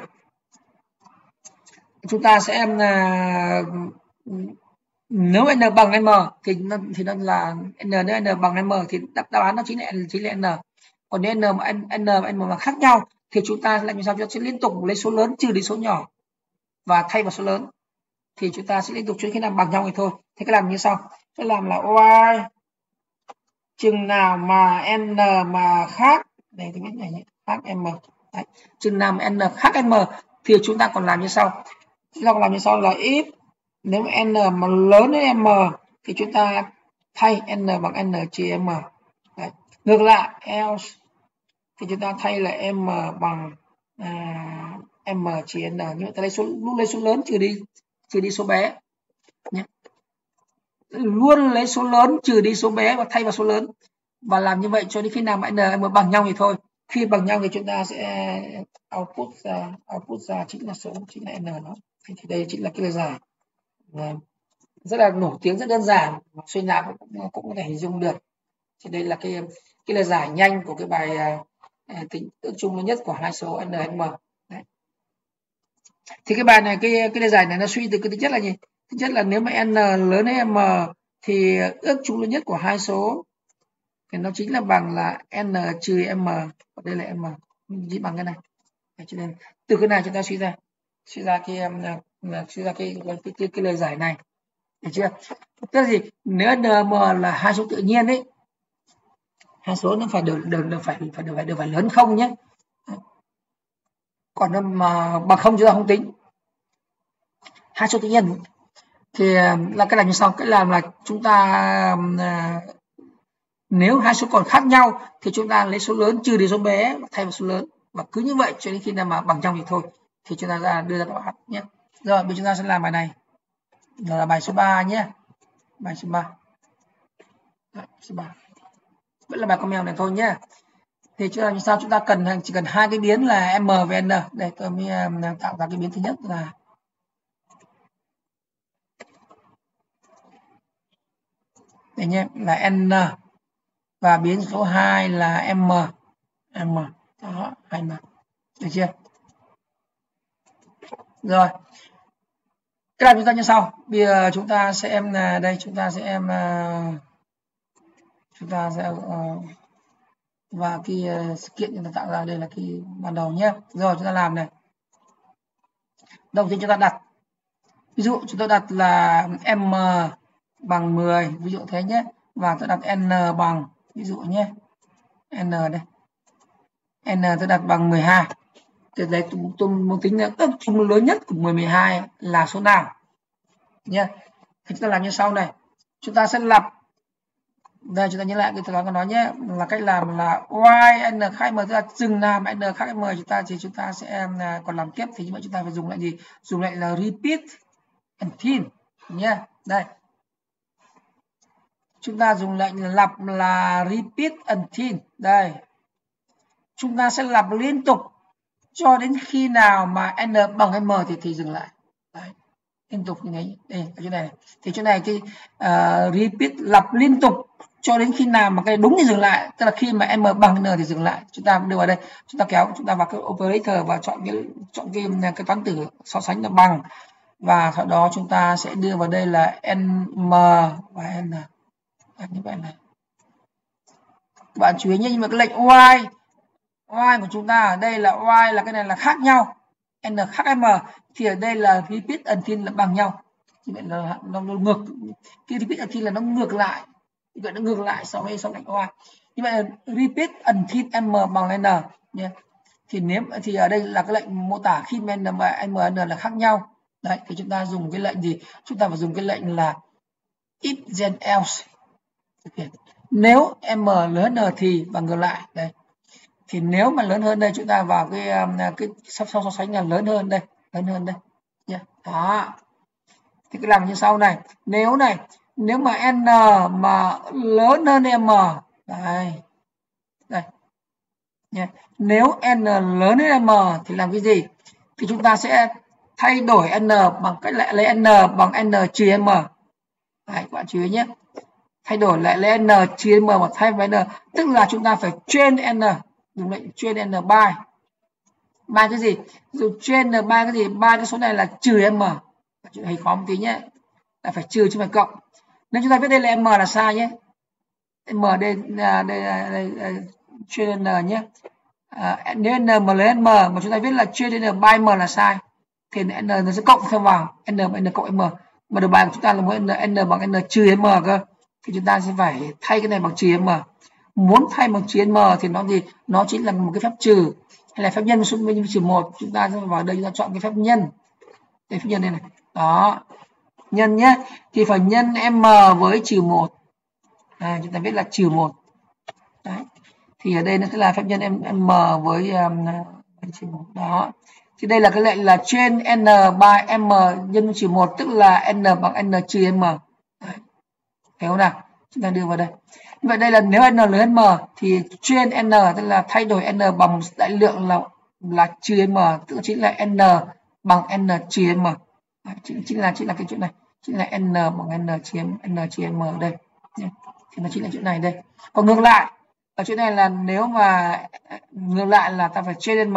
chúng ta sẽ uh, nếu n bằng m thì nó thì nó là n, nếu n bằng m thì đáp đáp án nó chính là chính là n. Còn nếu n mà n, n và m mà khác nhau thì chúng ta làm như sao, chúng ta sẽ liên tục lấy số lớn trừ đi số nhỏ và thay vào số lớn, thì chúng ta sẽ liên tục cho đến khi nào bằng nhau thì thôi. Thế cái làm như sau, sẽ làm là y chừng nào mà n mà khác, đây tôi viết này nhé, khác m. Đấy. Chừng nào mà n khác m thì chúng ta còn làm như sau, chúng ta còn làm như sau là if nếu n mà lớn hơn m thì chúng ta thay n bằng n trừ m. Đấy. Ngược lại else thì chúng ta thay là m bằng à, m trừ n, nhưng mà ta lấy số luôn lấy số lớn trừ đi trừ đi số bé nhé. Luôn lấy số lớn trừ đi số bé và thay vào số lớn, và làm như vậy cho đến khi nào mà n m bằng nhau thì thôi. Khi bằng nhau thì chúng ta sẽ output ra output ra chính là số chính là n đó. Thì đây chính là cái lời giải rất là nổi tiếng, rất đơn giản, học sinh nào cũng, cũng, cũng có thể hình dung được. Thì đây là cái cái lời giải nhanh của cái bài uh, tính ước chung lớn nhất của hai số n m. Đấy. Thì cái bài này, cái cái lời giải này nó suy từ cái tính chất là gì? Tính chất là nếu mà n lớn hơn m thì ước chung lớn nhất của hai số thì nó chính là bằng là n trừ m, và đây là m, chỉ bằng cái này. Cho nên từ cái này chúng ta suy ra suy ra cái là suy ra cái cái, cái, cái, cái lời giải này, được chưa? Tức là gì? Nếu n m là hai số tự nhiên đấy, hai số nó phải được được, được phải phải được phải được phải lớn không nhé. Còn nó mà bằng không chúng ta không tính. Hai số tự nhiên thì là cái làm như sau, cái làm là chúng ta nếu hai số còn khác nhau thì chúng ta lấy số lớn trừ đi số bé và thay vào số lớn, và cứ như vậy cho đến khi nào mà bằng nhau thì thôi, thì chúng ta ra đưa ra đáp án nhé. Rồi bây chúng ta sẽ làm bài này là bài số ba nhé, bài số ba. Đấy, số ba vẫn là bài con mèo này thôi nhé. Thì chúng ta như sao, chúng ta cần chỉ cần hai cái biến là m và n. Đây tôi mới tạo ra cái biến thứ nhất là đây nhé, là n, và biến số hai là m m đó, hai m, được chưa? Rồi cái làm chúng ta như sau, bây giờ chúng ta sẽ em là đây chúng ta sẽ em chúng ta sẽ uh, và cái uh, sự kiện chúng ta tạo ra đây là cái ban đầu nhé. Rồi chúng ta làm này, đầu tiên chúng ta đặt, ví dụ chúng ta đặt là m bằng mười, ví dụ thế nhé, và tôi đặt n bằng, ví dụ nhé, n đây, n tôi đặt bằng mười hai. Từ đấy tôi, tôi muốn tính là ước chung lớn nhất của mười, mười hai là số nào nhé. Thì chúng ta làm như sau này, chúng ta sẽ lập, đây chúng ta nhớ lại cái toán của nó nhé, là cách làm là y n khác m, tức là chừng nào mà n khác m chúng ta thì chúng ta sẽ còn làm tiếp, thì như vậy chúng ta phải dùng lại gì, dùng lại là repeat until nhé. Đây chúng ta dùng lệnh lặp là repeat until, đây chúng ta sẽ lặp liên tục cho đến khi nào mà n bằng m thì thì dừng lại. Đấy. Liên tục như thế, đây ở chỗ này, thì chỗ này cái uh, repeat lặp liên tục cho đến khi nào mà cái đúng thì dừng lại, tức là khi mà m bằng n thì dừng lại. Chúng ta đưa vào đây, chúng ta kéo, chúng ta vào cái operator và chọn cái chọn cái cái toán tử so sánh là bằng, và sau đó chúng ta sẽ đưa vào đây là m và n. À, như vậy này các bạn chú ý nhé, nhưng mà cái lệnh y y của chúng ta ở đây là y là cái này là khác nhau, n khác m, thì ở đây là repeat until là bằng nhau. Như vậy là nó, nó ngược, cái repeat until là nó ngược lại, như vậy nó ngược lại so với so lệnh y. Như vậy là repeat until m bằng n nhé. Thì nếu thì ở đây là cái lệnh mô tả khi n và m n là khác nhau. Đấy, thì chúng ta dùng cái lệnh gì? Chúng ta phải dùng cái lệnh là if then else. Nếu m lớn n thì và ngược lại. Đây. Thì nếu mà lớn hơn đây chúng ta vào cái cái sắp so sánh là lớn hơn đây, lớn hơn đây. Nhá. Đó. Thì cứ làm như sau này. Nếu này, nếu mà n mà lớn hơn m. Đây. Đây. Nhá. Nếu n lớn hơn m thì làm cái gì? Thì chúng ta sẽ thay đổi n bằng cách lại lấy n bằng n trừ m. Đấy, các bạn chú ý nhé. Thay đổi lại lấy n trừ m mà thay với n, tức là chúng ta phải trên n, dùng lệnh trên n by. By cái gì? Dùng trên n by cái gì? By cái số này là trừ m. Chuyện hay khó một tí nhé. Là phải trừ chứ phải cộng. Nên chúng ta viết đây là m là sai nhé. M đây đây, đây, đây, đây trên n nhé. À, nếu n mà lấy m mà chúng ta viết là trên n by m là sai. Thì n nó sẽ cộng thêm vào n n cộng m. Mà được bài của chúng ta là mỗi n, n bằng n trừ m cơ. Thì chúng ta sẽ phải thay cái này bằng trừ m. Muốn thay bằng trừ m thì nó gì? Nó chính là một cái phép trừ hay là phép nhân số bên trừ một. Chúng ta sẽ vào đây chúng ta chọn cái phép nhân. Đây phép nhân đây này. Đó. Nhân nhé. Thì phải nhân m với trừ một. À, chúng ta viết là trừ một. Đấy. Thì ở đây nó sẽ là phép nhân m với um, trừ một. Đó. Thì đây là cái lệnh là trên n by m nhân trừ một, tức là n bằng n trừ m. Đấy. Thấy không nào? Chúng ta đưa vào đây. Như vậy đây là nếu n lớn hơn m thì trên n tức là thay đổi n bằng đại lượng là là trừ m, tức chính là n bằng n trừ m. Đấy, chính, chính là chính là cái chuyện này, chính là n bằng n trừ n trừ m ở đây. Thì nó chính là chuyện này đây. Còn ngược lại, ở chỗ này là nếu mà ngược lại là ta phải trên lên m.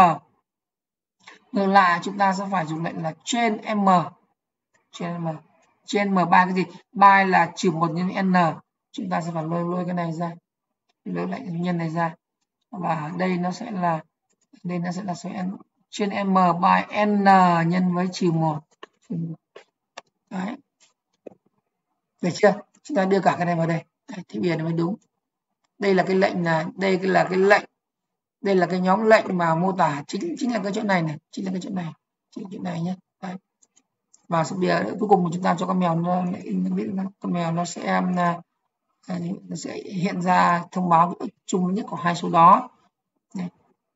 Ngược lại chúng ta sẽ phải dùng lệnh là trên m. Trên m. Trên m by cái gì? By là trừ một nhân n. Chúng ta sẽ phải lôi lôi cái này ra. Lôi lại nhân này ra. Và đây nó sẽ là đây nó sẽ là số n trên m by n nhân với trừ một. Đấy. Được chưa? Chúng ta đưa cả cái này vào đây. Đấy, thì bây giờ nó mới đúng. Đây là cái lệnh là đây là cái lệnh đây là cái nhóm lệnh mà mô tả chính chính là cái chỗ này này, chính là cái chỗ này, chính là chỗ này nhé. Đấy. Và bây giờ cuối cùng chúng ta cho con mèo nó biết con mèo nó sẽ nó sẽ hiện ra thông báo ước chung nhất của hai số đó. Đây.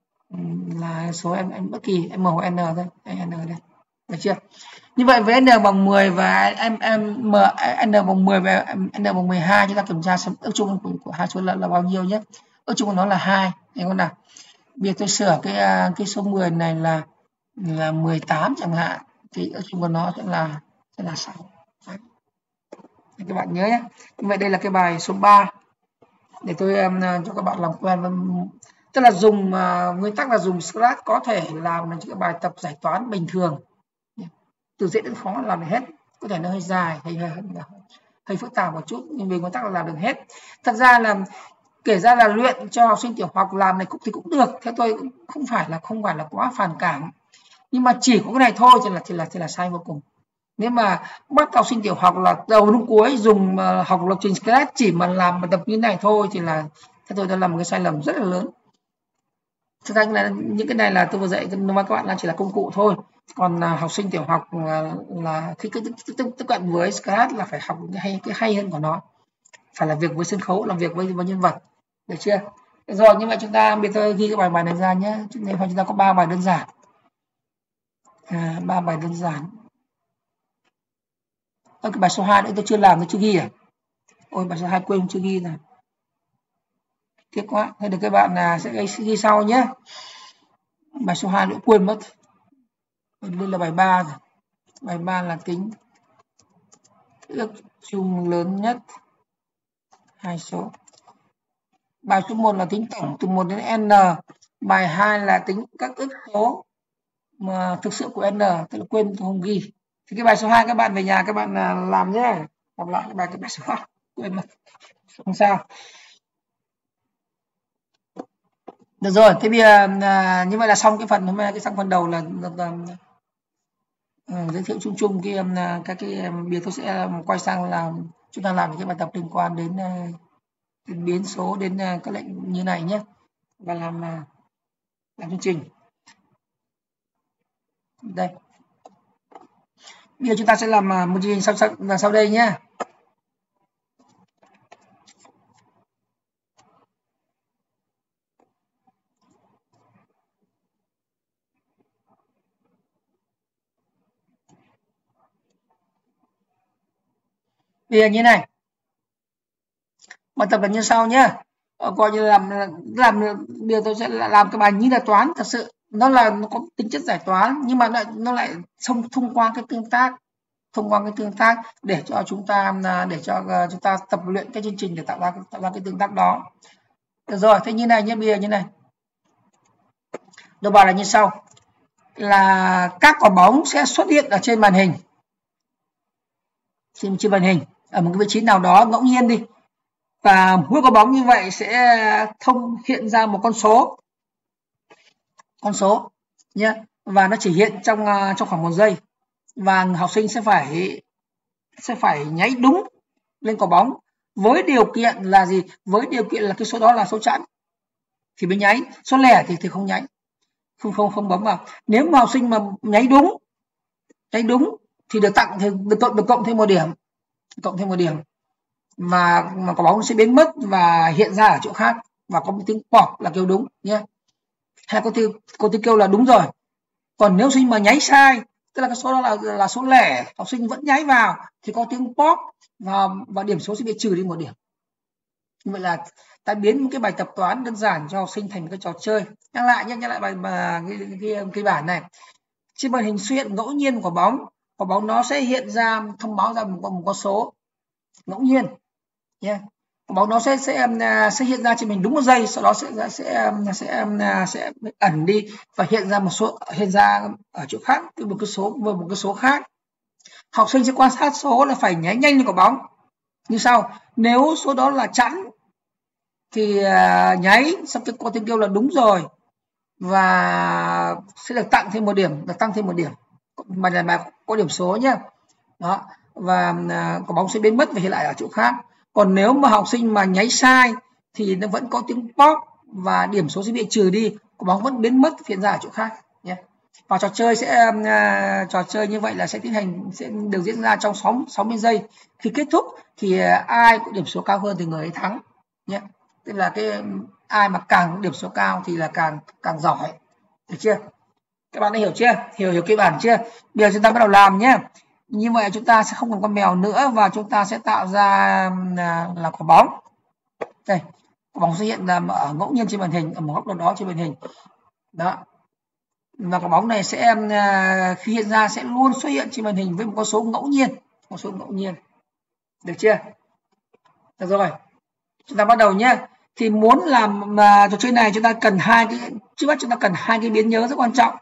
Là số em em bất kỳ m hoặc n thôi, n đây. Được chưa? Như vậy với n bằng mười và em em m n bằng mười và n bằng mười hai, chúng ta kiểm tra xem ước chung của, của hai số là, là bao nhiêu nhé. Ước chung của nó là hai, thấy không nào? Bây giờ tôi sửa cái cái số mười này là là mười tám chẳng hạn, thì ước chung của nó sẽ là sẽ là sáu. Đấy. Các bạn nhớ nhé. Như vậy đây là cái bài số ba. Để tôi um, cho các bạn làm quen với, tức là dùng uh, nguyên tắc là dùng Scratch có thể làm những cái bài tập giải toán bình thường, từ dễ đến khó làm được hết. Có thể nó hơi dài hay hơi, hơi phức tạp một chút, nhưng về nguyên tắc là làm được hết. Thật ra là kể ra là luyện cho học sinh tiểu học làm này cũng thì cũng được, theo tôi cũng không phải là không phải là quá phản cảm, nhưng mà chỉ có cái này thôi thì là thì là thì là sai vô cùng. Nếu mà bắt học sinh tiểu học là đầu đến cuối dùng uh, học lập trình Scratch chỉ mà làm bài tập như này thôi thì là theo tôi đã làm một cái sai lầm rất là lớn. Thực ra là những cái này là tôi vừa dạy với các bạn là chỉ là công cụ thôi. Còn uh, học sinh tiểu học uh, là khi tiếp, tiếp, tiếp cận với Scratch là phải học cái hay cái hay hơn của nó, phải làm việc với sân khấu, làm việc với, với nhân vật. Được chưa? Được rồi, như vậy chúng ta bây giờ ghi cái bài bài này ra nhé. Nếu chúng ta có ba bài đơn giản, à, ba bài đơn giản. Ơ, cái bài số hai nữa tôi chưa làm, tôi chưa ghi à? Ôi, bài số hai quên chưa ghi này. Tiếc quá. Thế được các bạn là sẽ ghi sau nhé. Bài số hai nữa quên mất. Đây là bài ba rồi. Bài ba là tính ước chung lớn nhất hai số. Bài số một là tính tổng từ một đến n. Bài hai là tính các ước số mà thực sự của n, tức là quên tôi không ghi. Thì cái bài số hai các bạn về nhà các bạn làm nhé. Làm lại cái bài cái bài số hai. Quên mất. Không sao. Được rồi, thế bây giờ à, như vậy là xong cái phần hôm nay, cái sang phần đầu là, là, là uh, giới thiệu chung chung cái um, các cái um, bây giờ tôi sẽ quay sang là chúng ta làm cái bài tập liên quan đến, uh, đến biến số, đến uh, các lệnh như này nhé, và làm uh, làm chương trình. Đây. Bây giờ chúng ta sẽ làm một chương trình sau sau, sau đây nhé. Bây giờ như này. Bài tập là như sau nhé. Ờ, coi như làm làm điều tôi sẽ làm cái bài như là toán, thật sự nó là nó có tính chất giải toán, nhưng mà lại nó lại thông thông qua cái tương tác thông qua cái tương tác để cho chúng ta để cho chúng ta tập luyện cái chương trình để tạo ra tạo ra cái tương tác đó. Được rồi, thế như này nhé, bây giờ như này. Đầu bài là như sau, là các quả bóng sẽ xuất hiện ở trên màn hình, trên, trên màn hình ở một cái vị trí nào đó ngẫu nhiên đi, và mỗi quả bóng như vậy sẽ thông hiện ra một con số, con số nhé, và nó chỉ hiện trong trong khoảng một giây, và học sinh sẽ phải sẽ phải nháy đúng lên quả bóng, với điều kiện là gì? Với điều kiện là cái số đó là số chẵn thì mới nháy, số lẻ thì thì không nháy, không không không bấm vào. Nếu mà học sinh mà nháy đúng nháy đúng thì được tặng thì được cộng được cộng thêm một điểm, cộng thêm một điểm, mà mà quả bóng sẽ biến mất và hiện ra ở chỗ khác, và có một tiếng pọp là kêu đúng nhé. Hay có tiếng có tiếng kêu là đúng rồi. Còn nếu sinh mà nháy sai, tức là cái số đó là là số lẻ, học sinh vẫn nháy vào thì có tiếng pop, và và điểm số sẽ bị trừ đi một điểm. Như vậy là ta biến một cái bài tập toán đơn giản cho học sinh thành một cái trò chơi. Nhắc lại nhé, nhắc lại bài mà cái, cái, cái bản này. Trên màn hình xuất hiện ngẫu nhiên quả bóng, quả bóng nó sẽ hiện ra thông báo ra một, một con số ngẫu nhiên nhé. Yeah. Quả bóng nó sẽ sẽ sẽ hiện ra trên mình đúng một giây, sau đó sẽ sẽ sẽ sẽ, sẽ ẩn đi và hiện ra một số hiện ra ở chỗ khác, một cái số một cái số khác. Học sinh sẽ quan sát số là phải nháy nhanh lên quả bóng như sau. Nếu số đó là chẵn thì uh, nháy xong cái có tiếng kêu là đúng rồi, và sẽ được tặng thêm một điểm, được tăng thêm một điểm, mà là bài có điểm số nhé. Đó, và uh, quả bóng sẽ biến mất và hiện lại ở chỗ khác. Còn nếu mà học sinh mà nháy sai thì nó vẫn có tiếng pop và điểm số sẽ bị trừ đi, quả bóng vẫn biến mất hiện ra ở chỗ khác nhé. Và trò chơi sẽ uh, trò chơi như vậy là sẽ tiến hành sẽ được diễn ra trong sáu mươi giây. Khi kết thúc thì uh, ai có điểm số cao hơn thì người ấy thắng nhé. Tức là cái ai mà càng điểm số cao thì là càng càng giỏi, được chưa? Các bạn đã hiểu chưa? Hiểu hiểu cái bản chưa? Bây giờ chúng ta bắt đầu làm nhé. Như vậy chúng ta sẽ không còn con mèo nữa, và chúng ta sẽ tạo ra là, là quả bóng. Đây, quả bóng xuất hiện là ở ngẫu nhiên trên màn hình, ở một góc độ đó trên màn hình. Đó. Và quả bóng này sẽ khi hiện ra sẽ luôn xuất hiện trên màn hình với một con số ngẫu nhiên, con số ngẫu nhiên. Được chưa? Được rồi. Chúng ta bắt đầu nhé. Thì muốn làm mà trò chơi này chúng ta cần hai cái trước mắt chúng ta cần hai cái biến nhớ rất quan trọng,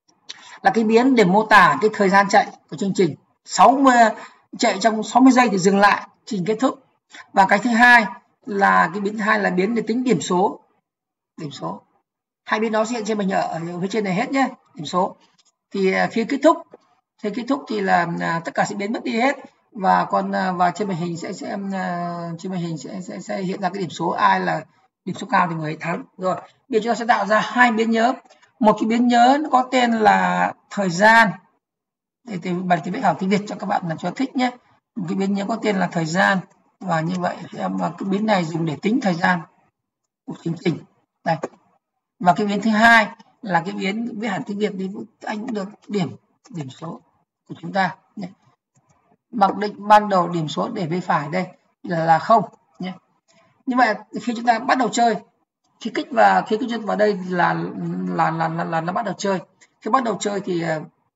là cái biến để mô tả cái thời gian chạy của chương trình sáu mươi chạy trong sáu mươi giây thì dừng lại trình kết thúc, và cái thứ hai là cái biến hai là biến để tính điểm số, điểm số hai biến đó hiện trên mình ở, ở phía trên này hết nhé. Điểm số thì khi kết thúc khi kết thúc thì là tất cả sẽ biến mất đi hết, và còn và trên màn hình sẽ sẽ trên màn hình sẽ, sẽ sẽ hiện ra cái điểm số, ai là điểm số cao thì người ấy thắng. Rồi bây giờ chúng ta sẽ tạo ra hai biến nhớ. Một cái biến nhớ nó có tên là thời gian, để thì bài tiếng Việt tiếng Việt cho các bạn là cho thích nhé. Một cái biến nhớ có tên là thời gian, và như vậy em cái biến này dùng để tính thời gian của chương trình đây. Và cái biến thứ hai là cái biến viết hẳn tiếng Việt thì anh cũng được điểm điểm số của chúng ta nhé. Mặc định ban đầu điểm số để bên phải đây là là không nhé. Như vậy khi chúng ta bắt đầu chơi, khi kích và khi kích vào đây là là là là, là nó bắt đầu chơi. Khi bắt đầu chơi thì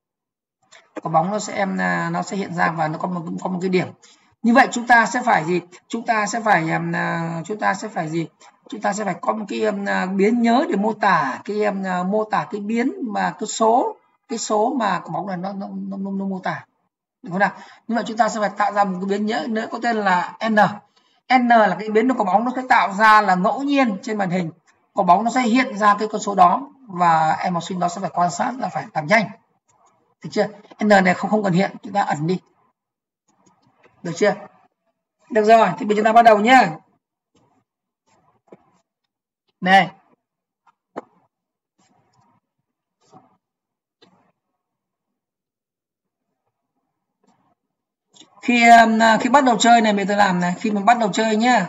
quả bóng nó sẽ em nó sẽ hiện ra và nó có một có một cái điểm. Như vậy chúng ta sẽ phải gì? Chúng ta sẽ phải chúng ta sẽ phải gì? Chúng ta sẽ phải có một cái biến nhớ để mô tả cái mô tả cái biến mà cái số cái số mà quả bóng này nó nó, nó, nó, nó mô tả. Được không nào? Như vậy chúng ta sẽ phải tạo ra một cái biến nhớ nữa có tên là n. N là cái biến của quả bóng nó sẽ tạo ra là ngẫu nhiên trên màn hình. Quả bóng nó sẽ hiện ra cái con số đó, và em học sinh đó sẽ phải quan sát là phải làm nhanh. Được chưa? N này không không cần hiện, chúng ta ẩn đi. Được chưa? Được rồi, thì bây giờ chúng ta bắt đầu nhé. Này. khi khi bắt đầu chơi này, mình tôi làm này, khi mình bắt đầu chơi nhá,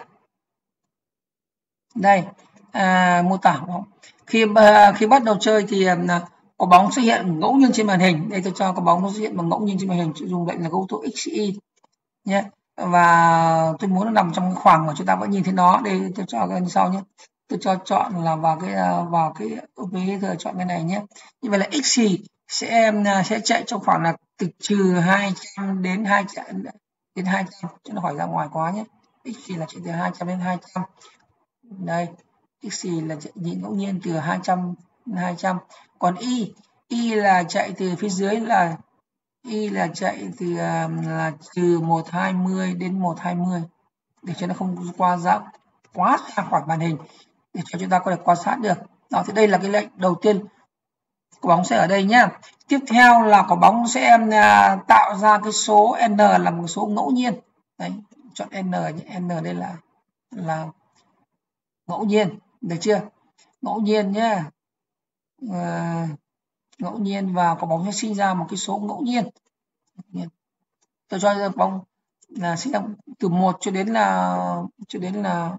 đây à, mô tả bóng. Khi khi bắt đầu chơi thì có bóng xuất hiện ngẫu nhiên trên màn hình. Đây tôi cho có bóng nó xuất hiện bằng ngẫu nhiên trên màn hình, dùng lệnh là go to xi nhé. Và tôi muốn nó nằm trong cái khoảng mà chúng ta vẫn nhìn thấy nó. Đây tôi cho cái như sau nhé. Tôi cho chọn là vào cái vào cái với giờ chọn cái này nhé. Như vậy là xi sẽ sẽ chạy trong khoảng là từ trừ hai trăm đến hai trăm đến hai trăm, cho nó khỏi ra ngoài quá nhé. Xi là chạy từ hai trăm đến hai trăm. Đây, xi là chạy nhịn ngẫu nhiên từ hai trăm đến hai trăm. Còn y y là chạy từ phía dưới là y là chạy từ là trừ một trăm hai mươi đến một trăm hai mươi để cho nó không qua ra quá ra khỏi màn hình, để cho chúng ta có thể quan sát được. Đó, thì đây là cái lệnh đầu tiên. Quả bóng sẽ ở đây nhá. Tiếp theo là quả bóng sẽ tạo ra cái số n là một số ngẫu nhiên. Đấy, chọn n nhé. N đây là là ngẫu nhiên, được chưa? Ngẫu nhiên nhé. À, ngẫu nhiên, và quả bóng sẽ sinh ra một cái số ngẫu nhiên. Tôi cho bóng là sinh ra từ một cho đến là cho đến là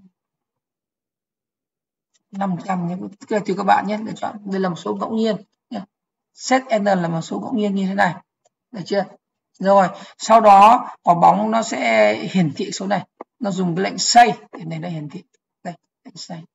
năm trăm nhé. Tức là tùy các bạn nhé, để chọn. Đây là một số ngẫu nhiên nhé. Set n là một số ngẫu nhiên như thế này, được chưa? Rồi sau đó quả bóng nó sẽ hiển thị số này, nó dùng cái lệnh say để này nó hiển thị đây, lệnh say,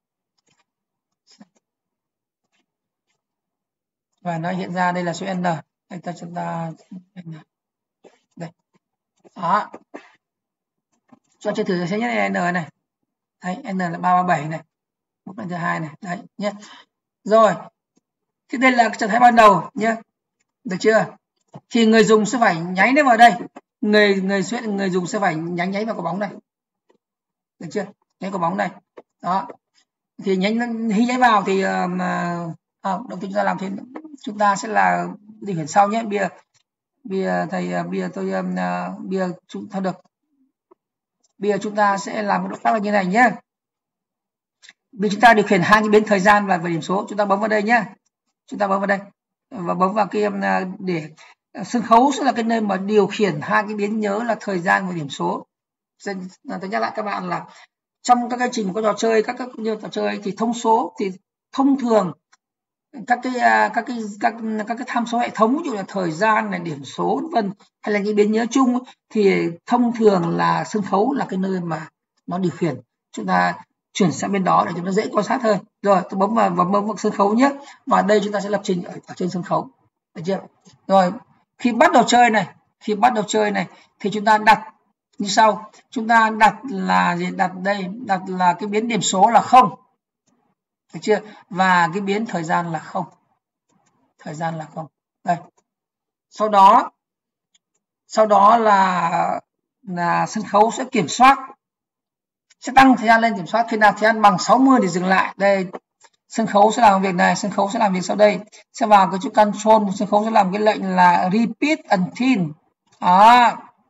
và nó hiện ra đây là số n. Đây ta chúng ta đây, đó, cho chơi thử sẽ nhất là n này, đấy, n là ba ba bảy này, mục lần thứ hai này, đấy nhé. Rồi thì đây là trạng thái ban đầu nhé, được chưa? Thì người dùng sẽ phải nháy nó vào đây, người người sẽ người dùng sẽ phải nháy nháy vào quả bóng này, được chưa? Nháy quả bóng này, đó, thì nháy khi nháy vào thì mà à, đầu tiên chúng ta làm thế, chúng ta sẽ là điều khiển sau nhé. Bia bia thầy bia tôi uh, bia chúng ta được bia chúng ta sẽ làm một động tác là như này nhé. Vì chúng ta điều khiển hai cái biến thời gian và điểm số, chúng ta bấm vào đây nhé, chúng ta bấm vào đây và bấm vào cái để sân khấu sẽ là cái nơi mà điều khiển hai cái biến nhớ là thời gian và điểm số. Tôi nhắc lại các bạn là trong các cái trình có trò chơi, các các như trò chơi thì thông số thì thông thường các cái các cái các các cái tham số hệ thống, ví dụ là thời gian này, điểm số vân vân, hay là những biến nhớ chung, thì thông thường là sân khấu là cái nơi mà nó điều khiển, chúng ta chuyển sang bên đó để cho nó dễ quan sát hơn. Rồi tôi bấm vào và bấm vào sân khấu nhé, và đây chúng ta sẽ lập trình ở, ở trên sân khấu, được chưa? Rồi khi bắt đầu chơi này, khi bắt đầu chơi này thì chúng ta đặt như sau. Chúng ta đặt là gì? Đặt đây, đặt là cái biến điểm số là không, được chưa? Và cái biến thời gian là không, thời gian là không. Đây. Sau đó, sau đó là là sân khấu sẽ kiểm soát, sẽ tăng thời gian lên, kiểm soát khi nào thời gian bằng sáu mươi thì dừng lại. Đây, sân khấu sẽ làm việc này, sân khấu sẽ làm việc sau đây, sẽ vào cái chữ control, sân khấu sẽ làm cái lệnh là repeat until. Đó.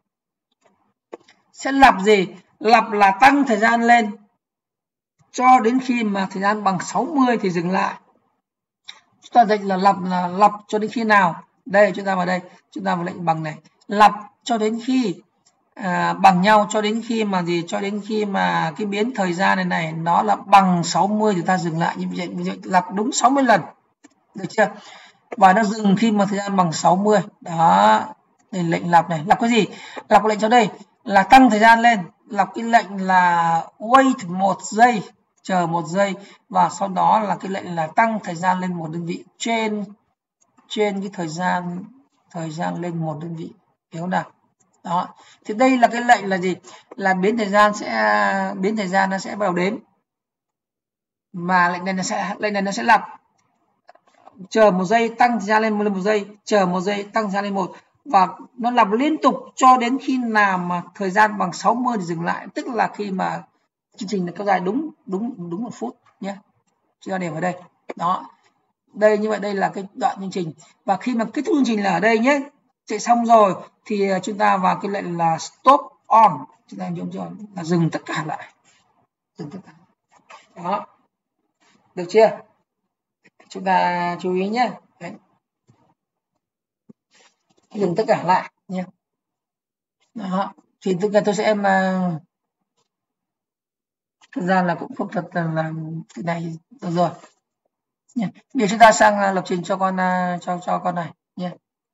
Sẽ lặp gì? Lặp là tăng thời gian lên cho đến khi mà thời gian bằng sáu mươi thì dừng lại. Chúng ta lệnh là lặp là lặp cho đến khi nào? Đây, chúng ta vào đây, chúng ta vào lệnh bằng này, lặp cho đến khi à, bằng nhau, cho đến khi mà gì? Cho đến khi mà cái biến thời gian này này nó là bằng sáu mươi thì ta dừng lại. Như vậy, như vậy lặp đúng sáu mươi lần, được chưa? Và nó dừng khi mà thời gian bằng sáu mươi. Đó, đây lệnh lặp này, lặp cái gì? Lặp lệnh sau đây là tăng thời gian lên, lặp cái lệnh là wait một giây, chờ một giây, và sau đó là cái lệnh là tăng thời gian lên một đơn vị trên trên cái thời gian thời gian lên một đơn vị, hiểu không nào? Đó, thì đây là cái lệnh là gì? Là biến thời gian sẽ biến thời gian nó sẽ vào đếm, mà lệnh này nó sẽ lệnh này nó sẽ lặp chờ một giây tăng thời gian lên một giây, chờ một giây tăng thời gian lên một, và nó lặp liên tục cho đến khi nào mà thời gian bằng sáu mươi thì dừng lại, tức là khi mà chương trình kéo dài đúng đúng đúng một phút nhé. Chúng ta để vào đây. Đó, đây như vậy đây là cái đoạn chương trình, và khi mà kết thúc chương trình là ở đây nhé, chạy xong rồi thì chúng ta vào cái lệnh là stop on, chúng ta dùng cho là dừng tất cả lại, dừng tất cả. Đó, được chưa? Chúng ta chú ý nhé. Đấy. Dừng tất cả lại nhé. Đó. Thì tức là tôi sẽ mà thực ra là cũng không thật là, là cái này được rồi nha. Bây giờ chúng ta sang lập trình cho con cho cho con này nha.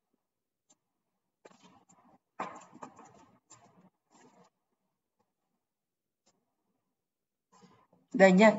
Đây nhé.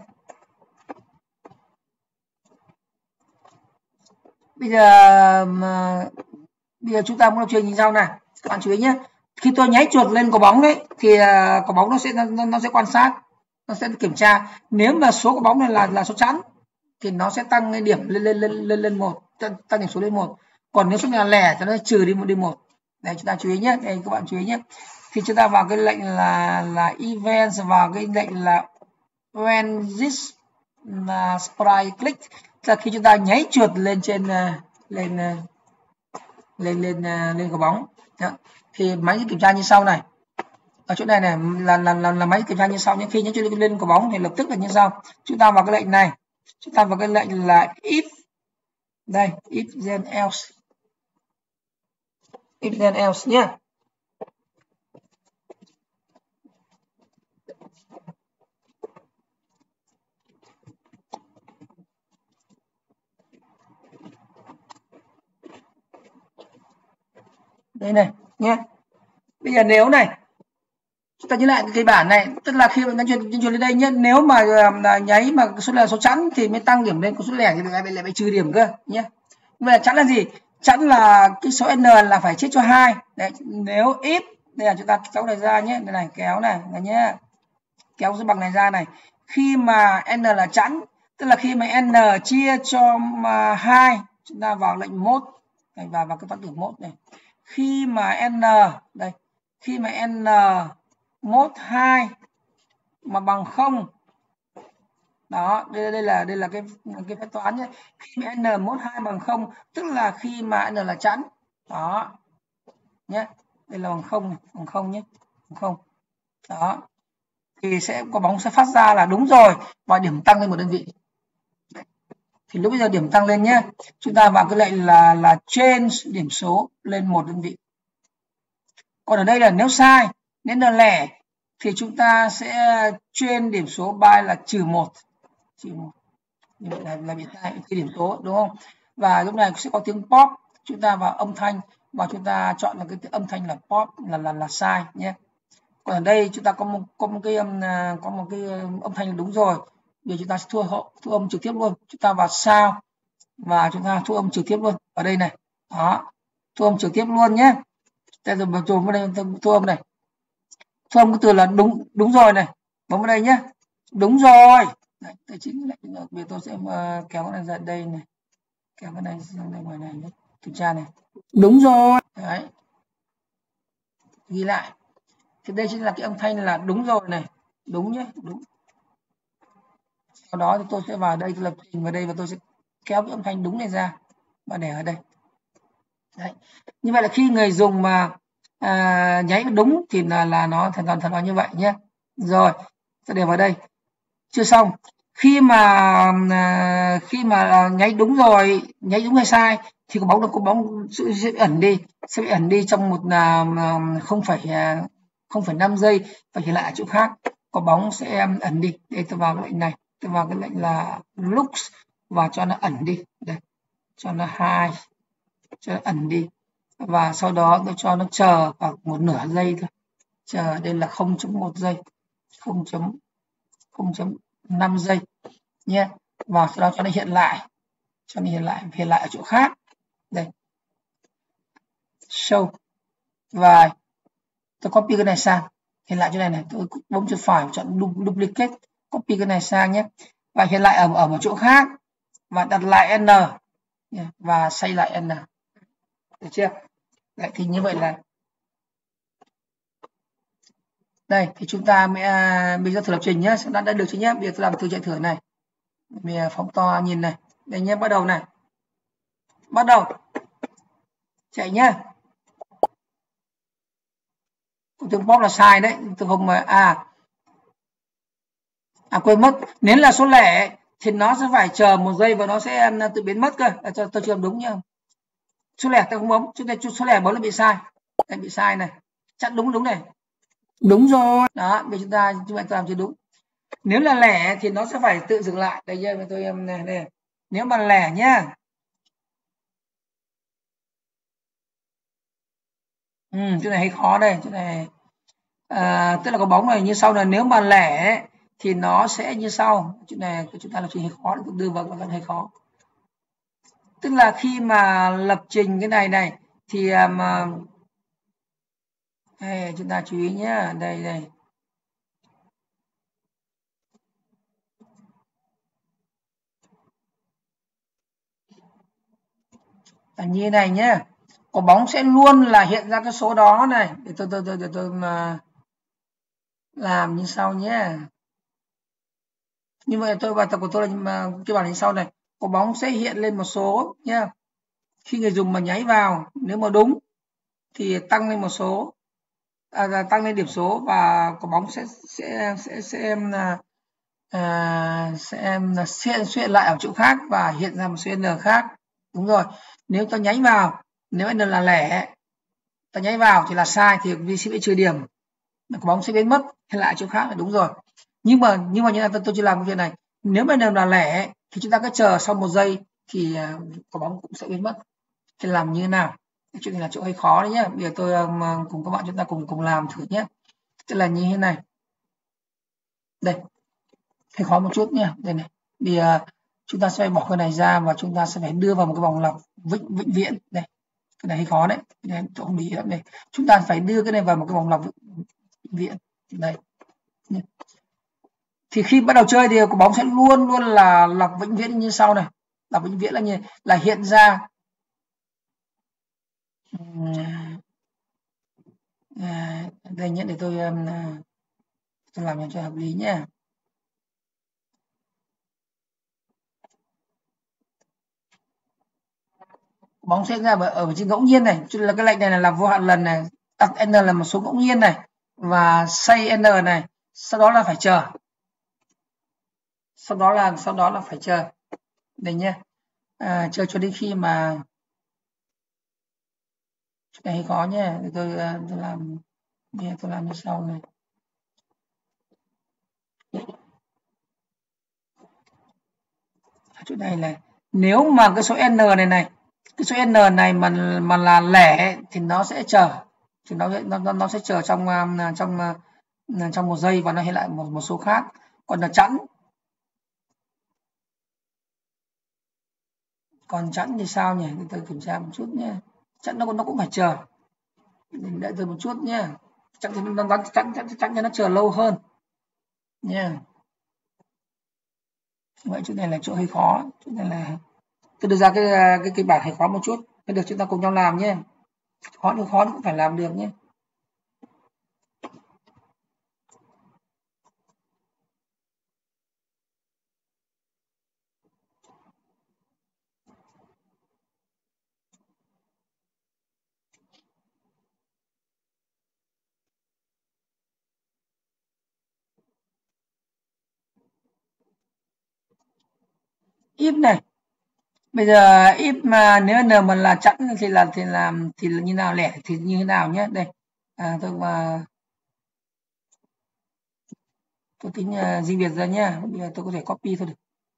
Bây giờ mà bây giờ chúng ta muốn lập trình như sau này. Các bạn chú ý nhé. Khi tôi nháy chuột lên quả bóng đấy thì quả bóng nó sẽ nó, nó sẽ quan sát, nó sẽ kiểm tra. Nếu mà số quả bóng này là là số chẵn thì nó sẽ tăng cái điểm lên lên lên lên lên một, tăng, tăng điểm số lên một. Còn nếu số này là lẻ thì nó trừ đi một đi một. Đây chúng ta chú ý nhé. Đây các bạn chú ý nhé. Thì chúng ta vào cái lệnh là là events, vào cái lệnh là when this là sprite click là khi chúng ta nháy chuột lên trên lên lên lên lên quả bóng. Đó. Thì máy kiểm tra như sau này. Ở chỗ này này là là là, là máy kiểm tra như sau. Nhưng khi nháy chuột lên quả bóng thì lập tức là như sau. Chúng ta vào cái lệnh này, chúng ta vào cái lệnh là if đây if then else, if then else nhé. Đây này nhé. Bây giờ nếu này chúng ta nhớ lại cái bản này, tức là khi mà chuyển chuyển lên đây nhé, nếu mà uh, nháy mà số là số chẵn thì mới tăng điểm lên, có số lẻ thì lại lại phải trừ điểm cơ nhé. Vậy là chẵn là gì? Chẵn là cái số n là phải chia cho hai. Đấy, nếu if đây là chúng ta kéo này ra nhé, đây này kéo này là nhé, kéo số bằng này ra này. Khi mà n là chẵn, tức là khi mà n chia cho hai, chúng ta vào lệnh mode này, vào vào cái phát biểu mode này. Khi mà n đây, khi mà n mốt hai mà bằng không. Đó, đây đây là đây là cái cái phép toán nhé. Khi mà n mốt hai bằng không, tức là khi mà n là chẵn. Đó. Nhé. Đây là bằng không, bằng không nhé. Bằng không. Đó. Thì sẽ quả bóng sẽ phát ra là đúng rồi và điểm tăng lên một đơn vị. Thì lúc bây giờ điểm tăng lên nhé. Chúng ta vào cái lệnh là là change điểm số lên một đơn vị. Còn ở đây là nếu sai, nếu là lẻ thì chúng ta sẽ chuyên điểm số by là trừ một, trừ một. Như vậy là, là bị sai cái điểm số đúng không? Và lúc này sẽ có tiếng pop, chúng ta vào âm thanh và chúng ta chọn là cái âm thanh là pop là là là sai nhé. Còn ở đây chúng ta có một có một cái âm có một cái âm thanh là đúng rồi. Bây giờ chúng ta sẽ thu hậu thu âm trực tiếp luôn. Chúng ta vào sound và chúng ta thu âm trực tiếp luôn ở đây này. Đó. Thu âm trực tiếp luôn nhé. Đây rồi vào vào đây thu âm này. Thu âm cái từ là đúng đúng rồi này. Bấm vào đây nhé. Đúng rồi. Đấy, đây chính là bây giờ tôi sẽ uh, kéo cái này ra đây này. Kéo cái này sang đây ngoài này nhé. Kiểm tra này. Đúng rồi. Đấy. Ghi lại. Thì đây chính là cái âm thanh là đúng rồi này. Đúng nhé, đúng. Sau đó thì tôi sẽ vào đây, tôi lập trình vào đây và tôi sẽ kéo cái âm thanh đúng này ra và để ở đây. Đấy. Như vậy là khi người dùng mà à, nháy đúng thì là là nó thành toàn thật nó như vậy nhé. Rồi, tôi để vào đây. Chưa xong. Khi mà à, khi mà nháy đúng rồi, nháy đúng hay sai thì quả bóng được quả bóng sẽ bị ẩn đi, sẽ bị ẩn đi trong một là không phẩy không phẩy năm giây và hiện lại ở chỗ khác. Quả bóng sẽ ẩn đi. Đây tôi vào cái lệnh này, tôi vào cái lệnh là looks và cho nó ẩn đi. Đây. Cho nó hai, cho nó ẩn đi. Và sau đó tôi cho nó chờ khoảng một nửa giây thôi. Chờ đây là không chấm một giây, không chấm năm giây nhé. Và sau đó cho nó hiện lại, cho nó hiện lại hiện lại ở chỗ khác. Đây. Show. Và tôi copy cái này sang, hiện lại chỗ này này, tôi bấm chuột phải chọn duplicate, copy cái này sang nhé. Và hiện lại ở ở một chỗ khác và đặt lại n và xây lại n. Được chưa? Đấy, thì như vậy là đây thì chúng ta mới à, bây giờ thử lập trình nhé, đã, đã được chưa nhé. Bây giờ tôi làm thử chạy thử này, bây giờ phóng to nhìn này, đây nhé, bắt đầu này, bắt đầu chạy nhé. Tiếng pop là sai đấy, tôi không mà à à quên mất, nếu là số lẻ thì nó sẽ phải chờ một giây và nó sẽ tự biến mất cơ. À, cho tôi chưa đúng nhá. Số lẻ tôi không bấm, số lẻ số lẻ bấm là bị sai, đây bị sai này. chẵn đúng đúng này. Đúng rồi. Đó, bây chúng ta chúng ta làm chưa đúng. Nếu là lẻ thì nó sẽ phải tự dừng lại. Đây nhá, tôi em này, đây. Nếu mà lẻ nhá. Ừ, chỗ này hơi khó đây, chỗ này à, tức là có bóng này như sau là nếu mà lẻ thì nó sẽ như sau. Chỗ này của chúng ta là chuyện hơi khó, để đưa vào vẫn hơi khó. Tức là khi mà lập trình cái này này thì à, mà đây, chúng ta chú ý nhé, đây đây. À, như này nhé, quả bóng sẽ luôn là hiện ra cái số đó này. Để tôi tôi tôi tôi, tôi mà làm như sau nhé. Như vậy tôi bài tập của tôi là mà cái bản như sau này, quả bóng sẽ hiện lên một số nhé. Khi người dùng mà nháy vào, nếu mà đúng thì tăng lên một số, à, tăng lên điểm số và quả bóng sẽ sẽ sẽ sẽ à, à, sẽ sẽ xuất hiện lại ở chỗ khác và hiện ra một số n khác. Đúng rồi. Nếu ta nháy vào, nếu n là lẻ, ta nháy vào thì là sai, thì vi sẽ bị trừ điểm, quả bóng sẽ biến mất, hay lại chỗ khác là đúng rồi. Nhưng mà nhưng mà như là tôi, tôi chưa làm cái việc này. Nếu mà n là lẻ thì chúng ta cứ chờ sau một giây thì quả bóng cũng sẽ biến mất. Thì làm như thế nào? Chuyện này là chỗ hơi khó đấy nhé. Bây giờ tôi um, cùng các bạn chúng ta cùng cùng làm thử nhé. Tức là như thế này. Đây, hơi khó một chút nhé. Đây này. Bây giờ chúng ta sẽ bỏ cái này ra và chúng ta sẽ phải đưa vào một cái vòng lặp vĩnh vĩnh viễn. Đây, cái này hơi khó đấy. Đây, tôi không bị lắm đây. Chúng ta phải đưa cái này vào một cái vòng lặp vĩnh viễn. Đây. Thì khi bắt đầu chơi thì quả bóng sẽ luôn luôn là lặp vĩnh viễn như sau này. Lặp vĩnh viễn là như là hiện ra. À, đây nhé, để tôi um, tôi làm cho hợp lý nhé. Bóng sẽ ra ở vị trí ngẫu nhiên này, cho nên là cái lệnh này là làm vô hạn lần này, đặt n là một số ngẫu nhiên này và say n này, sau đó là phải chờ, sau đó là sau đó là phải chờ đây nhé, à, chờ cho đến khi mà cái này khó nhé. Để tôi tôi làm tôi làm như sau này. Chỗ này là nếu mà cái số n này này, cái số n này mà mà là lẻ thì nó sẽ chờ, thì nó nó nó sẽ chờ trong trong trong một giây và nó hiện lại một một số khác. Còn là chẵn, còn chẵn thì sao nhỉ? Để tôi kiểm tra một chút nhé. Chẵn nó nó cũng phải chờ. Mình đợi tôi một chút nhé. Chẵn thì nó nó chẵn chẵn chẵn cho nó chờ lâu hơn nha. Vậy chỗ này là chỗ hơi khó, chỗ này là tôi đưa ra cái cái kịch bản hơi khó một chút. Bây được chúng ta cùng nhau làm nhé. Khó thì khó cũng phải làm được nhé. If này, bây giờ if mà nếu n mà là chẵn thì là thì làm thì là như nào, lẻ thì như thế nào nhé. Đây, à, tôi mà tôi tính uh, riêng biệt ra nhé. Bây giờ tôi có thể copy thôi được.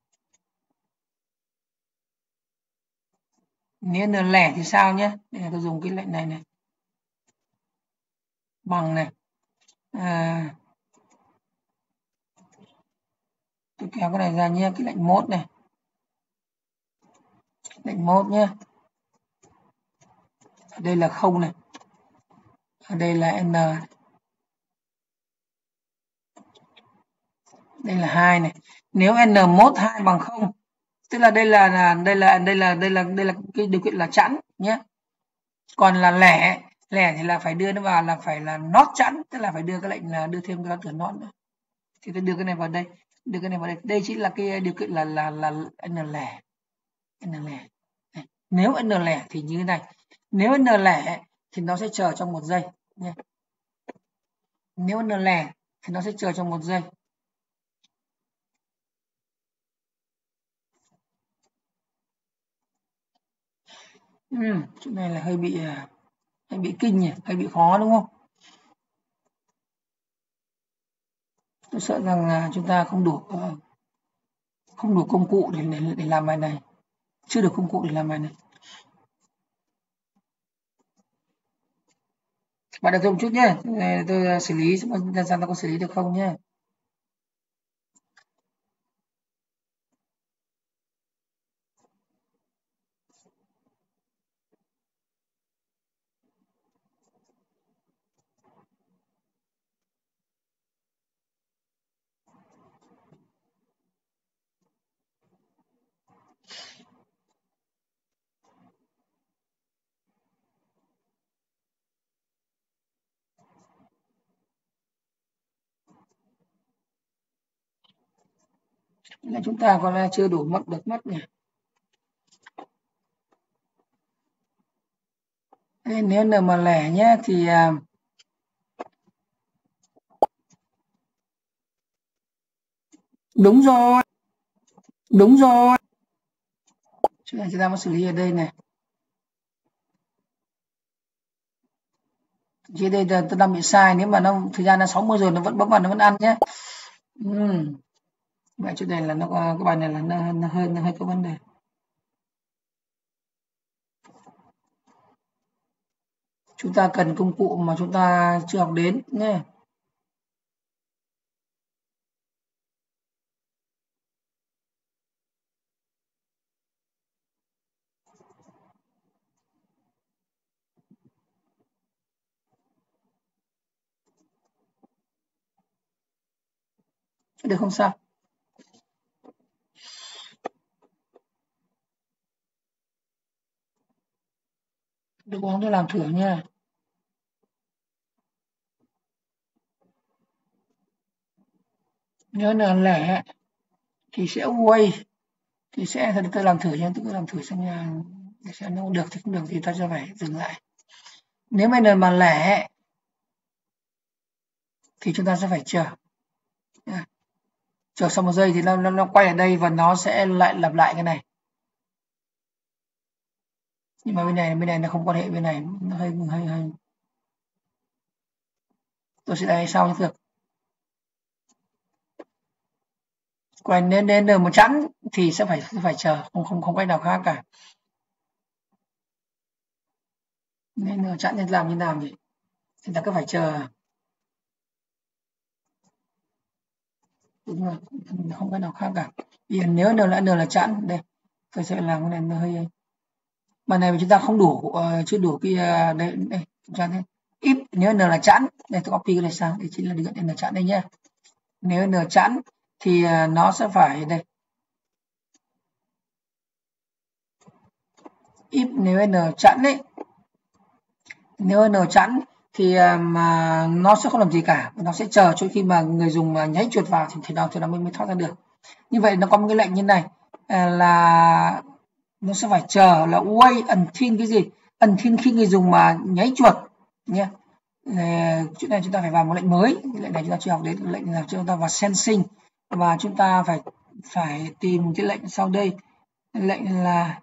Nếu n lẻ thì sao nhé? Đây là tôi dùng cái lệnh này này, bằng này, à, tôi kéo cái này ra nhé, cái lệnh mốt này, lệnh mốt nhé. Ở đây là không này, ở đây là n, đây là hai này. Nếu n mốt hai bằng không, tức là đây là, là đây là đây là đây là đây là cái điều kiện là chẵn nhé. Còn là lẻ, lẻ thì là phải đưa nó vào là phải là not chẵn, tức là phải đưa cái lệnh là đưa thêm cái lá cờ not nữa. Thì tôi đưa cái này vào đây, đưa cái này vào đây. Đây chính là cái điều kiện là là là n lẻ, n lẻ. Nếu n lẻ thì như thế này, nếu n lẻ thì nó sẽ chờ trong một giây nhé. Nếu n lẻ thì nó sẽ chờ trong một giây. Ừ, chỗ này là hơi bị hơi bị kinh nhỉ, hơi bị khó đúng không? tôi sợ rằng là chúng ta không đủ không đủ công cụ để để, để làm bài này, chưa được công cụ để làm bài này. Bạn đợi tôi một chút nhé, tôi xử lý xem ra ta có xử lý được không nhé. Là chúng ta có lẽ chưa đủ mất được mất nhỉ. Thế nếu n mà lẻ nhé thì đúng rồi, đúng rồi. Chúng ta chúng ta muốn xử lý ở đây này. Chứ đây là tôi đang bị sai, nếu mà nó thời gian là sáu mươi rồi nó vẫn bấm vào nó vẫn ăn nhé. Ừ. Vậy chỗ này là nó cái bài này là nó, nó hơi nó hơi có vấn đề. Chúng ta cần công cụ mà chúng ta chưa học đến nhé. Được không sao? Được không? Tôi làm thử nha. Nhớ là lẻ thì sẽ quay thì sẽ tôi làm thử nha, tôi làm thử xem nha, để xem nó được thì không được thì ta sẽ phải dừng lại. Nếu mà n mà lẻ thì chúng ta sẽ phải chờ. Chờ sau một giây thì nó, nó nó quay ở đây và nó sẽ lại lặp lại cái này. Nhưng mà bên này bên này nó không quan hệ bên này, nó hơi hơi hơi. Tôi sẽ đánh sau được. Còn nên đến n một chẵn thì sẽ phải phải chờ, không không không cách nào khác cả. Nên n chẵn nên làm như nào nhỉ? Thì ta cứ phải chờ. Đúng rồi, không cách nào khác cả. Vì nếu n là n là chẵn, đây tôi sẽ làm cái này nó hơi. Bài này chúng ta không đủ uh, chưa đủ cái uh, đây đây chúng ta thế. If nếu n là chẵn, đây tôi copy cái này sang, đây chính là được n chẵn đây nhé. Nếu n chẵn thì uh, nó sẽ phải đây. If nếu n chẵn đấy, nếu n chẵn thì mà nó sẽ không làm gì cả, nó sẽ chờ cho khi mà người dùng mà nháy chuột vào thì thì nào thì nó mới mới thoát ra được. Như vậy nó có một cái lệnh như này là nó sẽ phải chờ là wait until cái gì, until khi người dùng mà nháy chuột nhé. Chuyện này chúng ta phải vào một lệnh mới, cái lệnh này chúng ta chưa học đến, lệnh là chúng ta vào sensing và chúng ta phải phải tìm cái lệnh sau đây, lệnh là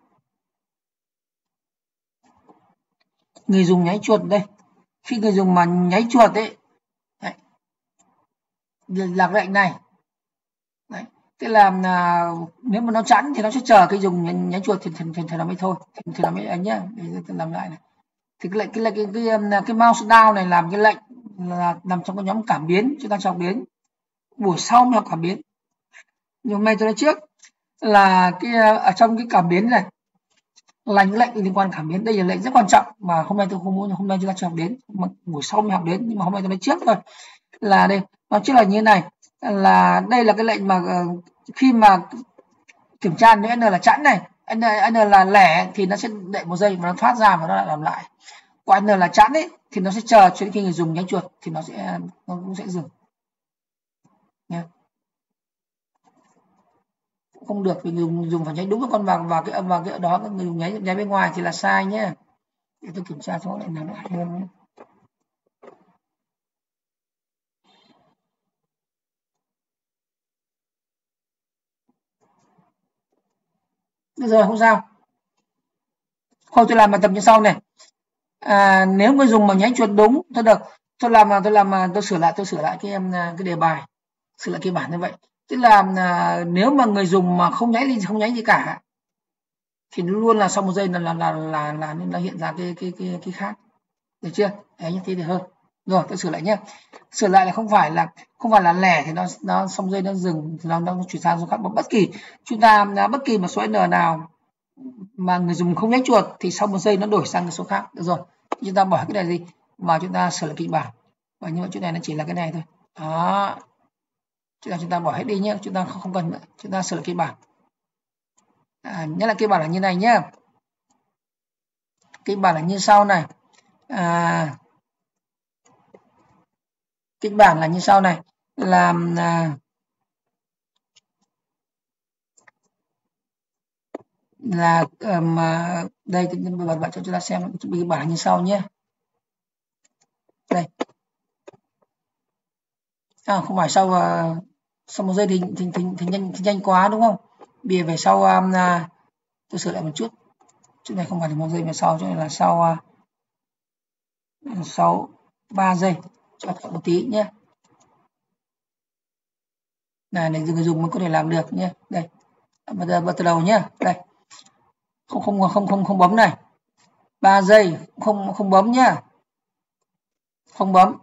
người dùng nháy chuột đây. Khi người dùng mà nháy chuột ấy, đấy, là cái lệnh này. Đấy. Tức là uh, nếu mà nó chẵn thì nó sẽ chờ cái dùng nháy, nháy chuột thì, thì, thì, thì nó mới thôi, thì, thì nó mới ấy nhá. Để tôi làm lại này. Thì cái lệnh cái lệnh cái, cái, cái, cái mouse down này làm cái lệnh là nằm trong cái nhóm cảm biến, chúng ta học đến buổi sau mới học cảm biến. Nhưng hôm nay tôi nói trước là cái ở trong cái cảm biến này là những lệnh liên quan cảm biến, đây là lệnh rất quan trọng mà hôm nay tôi không muốn, hôm nay chúng ta chưa học đến, mà buổi sau mới học đến, nhưng mà hôm nay tôi nói trước thôi là đây, nó trước là như thế này, là đây là cái lệnh mà uh, khi mà kiểm tra nếu n là chẵn này, n, n là lẻ thì nó sẽ đợi một giây và nó thoát ra và nó lại làm lại. Còn n là chẵn ấy thì nó sẽ chờ cho đến khi người dùng nháy chuột thì nó sẽ nó cũng sẽ dừng nha. Không được vì người dùng phải nháy đúng cái con vào vào cái vào cái đó, người dùng nháy nháy bên ngoài thì là sai nhé. Để tôi kiểm tra cho lại nào lại hơn nhé. Được rồi, không sao. Thôi tôi làm bài tập như sau này. À, nếu người dùng mà nháy chuột đúng, tôi được, tôi làm mà tôi làm mà tôi sửa lại tôi sửa lại cái em cái đề bài. sửa lại kịch bản như vậy. Tức là à, nếu mà người dùng mà không nháy gì không nháy gì cả thì nó luôn là sau một giây là là là là, là nên nó hiện ra cái cái cái cái khác, được chưa? Đấy, như thế thì hơn. Rồi tôi sửa lại nhé. Sửa lại là không phải là không phải là lẻ thì nó nó xong giây nó dừng thì nó nó chuyển sang số khác, mà bất kỳ chúng ta bất kỳ một số n nào mà người dùng không nhấn chuột thì sau một giây nó đổi sang cái số khác. Được rồi, chúng ta bỏ cái này đi và chúng ta sửa lại kịch bản, và như vậy chỗ này nó chỉ là cái này thôi. Đó, chúng ta chúng ta bỏ hết đi nhé, chúng ta không, không cần nữa. Chúng ta sửa lại kịch bản. À, nhất là kịch bản là như này nhé. Kịch bản là như sau này. À, kịch bản là như sau này, là à, là um, đây bật bạn cho chúng ta xem kịch bản như sau nhé. Đây, à, không phải sau uh, sau một giây thì thì, thì, thì, nhanh, thì nhanh quá đúng không? Bây về sau um, uh, tôi sửa lại một chút, chỗ này không phải là một giây mà sau, chỗ này là sau uh, sau ba giây, cho chậm một tí nhé. Này này người dùng mới có thể làm được nhé. Đây, bật, bật từ đầu nhé. Đây, không không không không không bấm này, ba giây không không bấm nhá, không bấm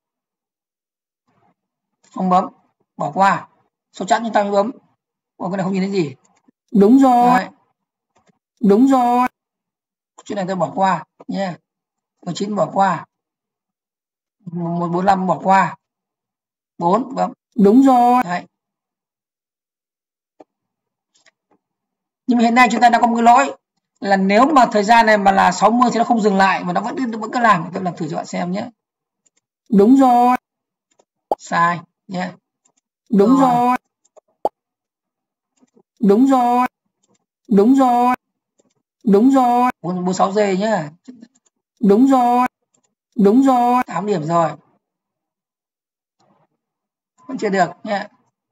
không bấm bỏ qua, số chẵn chúng ta mới bấm. Ồ, cái này không nhìn thấy gì. Đúng rồi. Đấy. Đúng rồi. Chuyện này tôi bỏ qua nhé. mười chín bỏ qua. một bốn năm bỏ qua. bốn bấm. Đúng rồi. Đấy. Nhưng mà hiện nay chúng ta đã có một cái lỗi là nếu mà thời gian này mà là sáu mươi thì nó không dừng lại mà nó vẫn nó vẫn cứ làm. Tôi làm thử cho bạn xem nhé. Đúng rồi. Sai nhé. Đúng rồi. rồi. Đúng rồi. Đúng rồi. Đúng rồi. bốn mươi sáu giây nhá. Đúng rồi. Đúng rồi. tám điểm rồi. Vẫn chưa được nhé.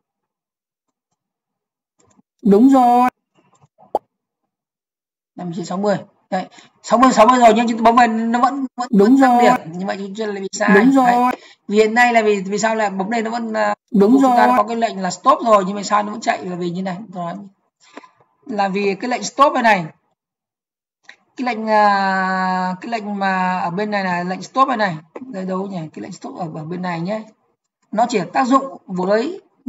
Đúng rồi. năm chín sáu mươi. Đấy, sáu mươi sáu mươi rồi nhưng bấm lên nó vẫn vẫn đúng rồi. Điểm. Nhưng mà chúng ta là bị sai. Đúng rồi. Đấy. Vì hiện nay là vì vì sao là bấm đây nó vẫn đúng rồi. Chúng ta có cái lệnh là stop rồi nhưng mà sao nó vẫn chạy là vì như này rồi. Là vì cái lệnh stop này này. Cái lệnh cái lệnh mà ở bên này là lệnh stop này này. Đây đâu nhỉ? Cái lệnh stop ở, ở bên này nhé. Nó chỉ tác dụng với uh,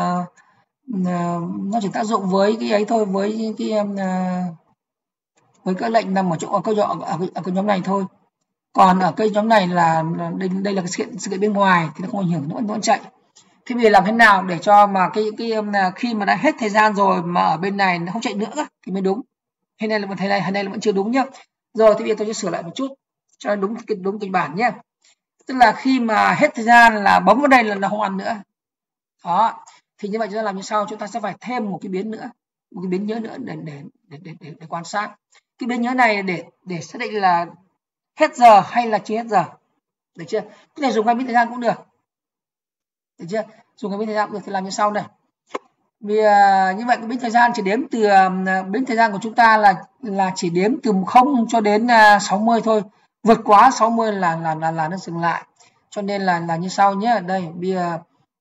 nó chỉ tác dụng với cái ấy thôi, với cái uh, với các lệnh nằm ở chỗ ở cái, ở, ở, ở cái nhóm này thôi. Còn ở cái nhóm này là đây đây là cái sự kiện sự kiện bên ngoài thì nó không ảnh hưởng, nó vẫn vẫn chạy. Thế bây giờ làm thế nào để cho mà cái cái khi mà đã hết thời gian rồi mà ở bên này nó không chạy nữa thì mới đúng. Thế này là thế này, thế này là vẫn chưa đúng nhá. Rồi thì bây giờ tôi sẽ sửa lại một chút cho đúng đúng kịch bản nhé. Tức là khi mà hết thời gian là bấm vào đây là nó không ăn nữa. Đó. Thì như vậy chúng ta làm như sau, chúng ta sẽ phải thêm một cái biến nữa, một cái biến nhớ nữa để để để để, để, để quan sát. Cái biến nhớ này để để xác định là hết giờ hay là chưa hết giờ. Được chưa? Có thể dùng cái biến thời gian cũng được. Được chưa? Dùng cái biến thời gian cũng được thì làm như sau này. Vì uh, như vậy cái biến thời gian chỉ đếm từ uh, biến thời gian của chúng ta là là chỉ đếm từ không cho đến uh, sáu mươi thôi. Vượt quá sáu mươi là là là là nó dừng lại. Cho nên là là như sau nhé. Đây, bây giờ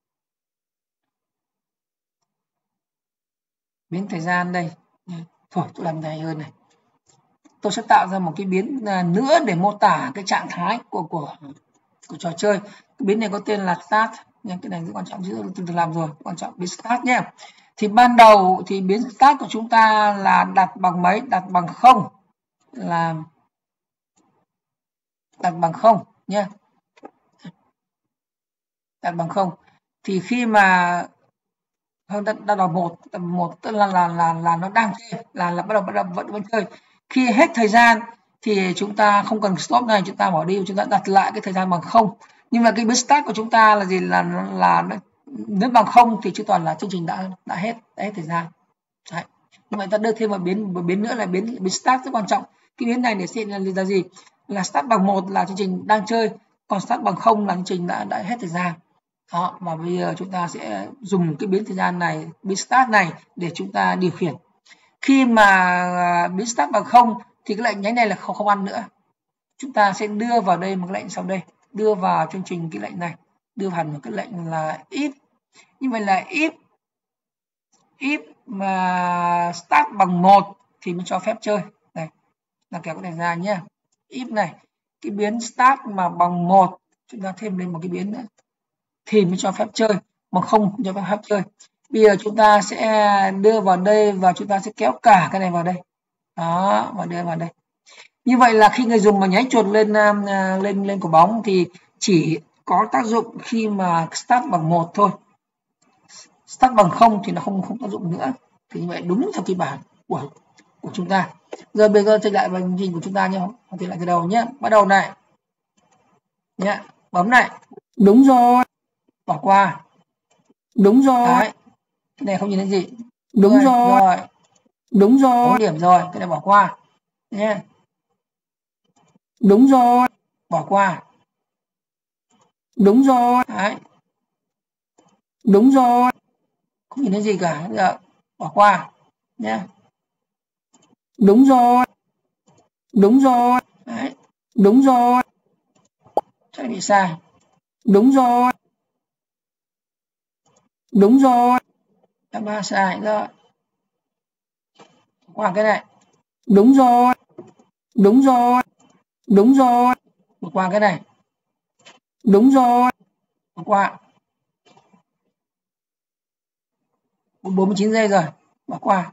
biến thời gian đây. Thôi tôi làm này hơn này. Tôi sẽ tạo ra một cái biến nữa để mô tả cái trạng thái của của của trò chơi. Cái biến này có tên là start. Nhưng cái này rất quan trọng, chứ tôi từng làm rồi, quan trọng biến start nhé. Thì ban đầu thì biến start của chúng ta là đặt bằng mấy? Đặt bằng không, là đặt bằng không nhé. Đặt bằng không. Thì khi mà hơn đặt, đặt vào một, đặt một tức là là là là nó đang chơi, là là bắt đầu bắt đầu vẫn vẫn chơi. Khi hết thời gian thì chúng ta không cần stop này, chúng ta bỏ đi, chúng ta đặt lại cái thời gian bằng không. Nhưng mà cái biến start của chúng ta là gì? Là là nếu bằng không thì chứ toàn là chương trình đã đã hết đã hết thời gian. Đấy. Nhưng mà ta đưa thêm một biến một biến nữa là biến biến start rất quan trọng. Cái biến này để xem là, là gì? Là start bằng một là chương trình đang chơi, còn start bằng không là chương trình đã đã hết thời gian. Đó, và bây giờ chúng ta sẽ dùng cái biến thời gian này, biến start này để chúng ta điều khiển. Khi mà biến start bằng không thì cái lệnh nháy này là không không ăn nữa. Chúng ta sẽ đưa vào đây một cái lệnh sau đây, đưa vào chương trình cái lệnh này, đưa hẳn một cái lệnh là if Như vậy là if if mà start bằng một thì mới cho phép chơi. Này, là kéo cái này ra nhé. If này, cái biến start mà bằng một, chúng ta thêm lên một cái biến nữa thì mới cho phép chơi, mà không cho phép chơi. Bây giờ chúng ta sẽ đưa vào đây và chúng ta sẽ kéo cả cái này vào đây. Đó, và đưa vào đây. Như vậy là khi người dùng mà nháy chuột lên lên lên quả bóng thì chỉ có tác dụng khi mà start bằng một thôi. Start bằng không thì nó không không tác dụng nữa. Thì như vậy đúng theo kịch bản của của chúng ta. Giờ bây giờ trở lại vào chương trình của chúng ta nhé, trở lại từ đầu nhé. Bắt đầu này. Nhé, bấm này. Đúng rồi. Bỏ qua. Đúng rồi. Đấy. Cái này không nhìn thấy gì. Đúng rồi. rồi. Đúng rồi. bốn điểm rồi, cái này bỏ qua. Nhé. Đúng rồi. Bỏ qua. Đúng rồi. Đấy. Đúng rồi. Không nhìn thấy gì cả. Giờ bỏ qua nhé. Đúng rồi. Đúng rồi. Đấy. Đúng rồi. Chắc bị sai. Đúng rồi. Đúng rồi. Đáp ba sai rồi. Qua cái này. Đúng rồi. Đúng rồi. Đúng rồi. Bỏ qua cái này. Đúng rồi. Bỏ qua. bốn mươi chín giây rồi. Bỏ qua.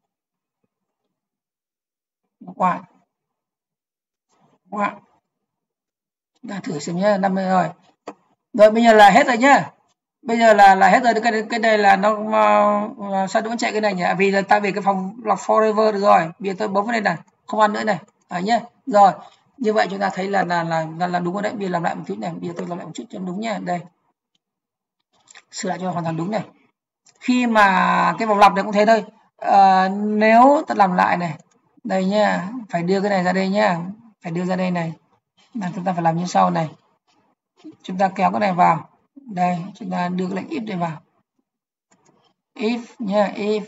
Bỏ qua. Bỏ qua. Chúng ta thử xem nhé. năm mươi rồi. Rồi bây giờ là hết rồi nhá. Bây giờ là là hết rồi. Cái cái này là nó uh, sao nó chạy cái này nhỉ? Vì là tại vì cái phòng lọc forever được rồi. Bây giờ tôi bấm vào đây này, không ăn nữa này. Đấy nhá. Rồi. Như vậy chúng ta thấy là là là là, là đúng rồi đấy. Bây giờ làm lại một chút này. Bây giờ tôi làm lại một chút cho đúng nha. Đây. Sửa lại cho hoàn toàn đúng này. Khi mà cái vòng lặp này cũng thế thôi. À, nếu ta làm lại này, đây nhá, phải đưa cái này ra đây nhá, phải đưa ra đây này. Là chúng ta phải làm như sau này. Chúng ta kéo cái này vào. Đây, chúng ta đưa cái lệnh if này vào. If nhá, if.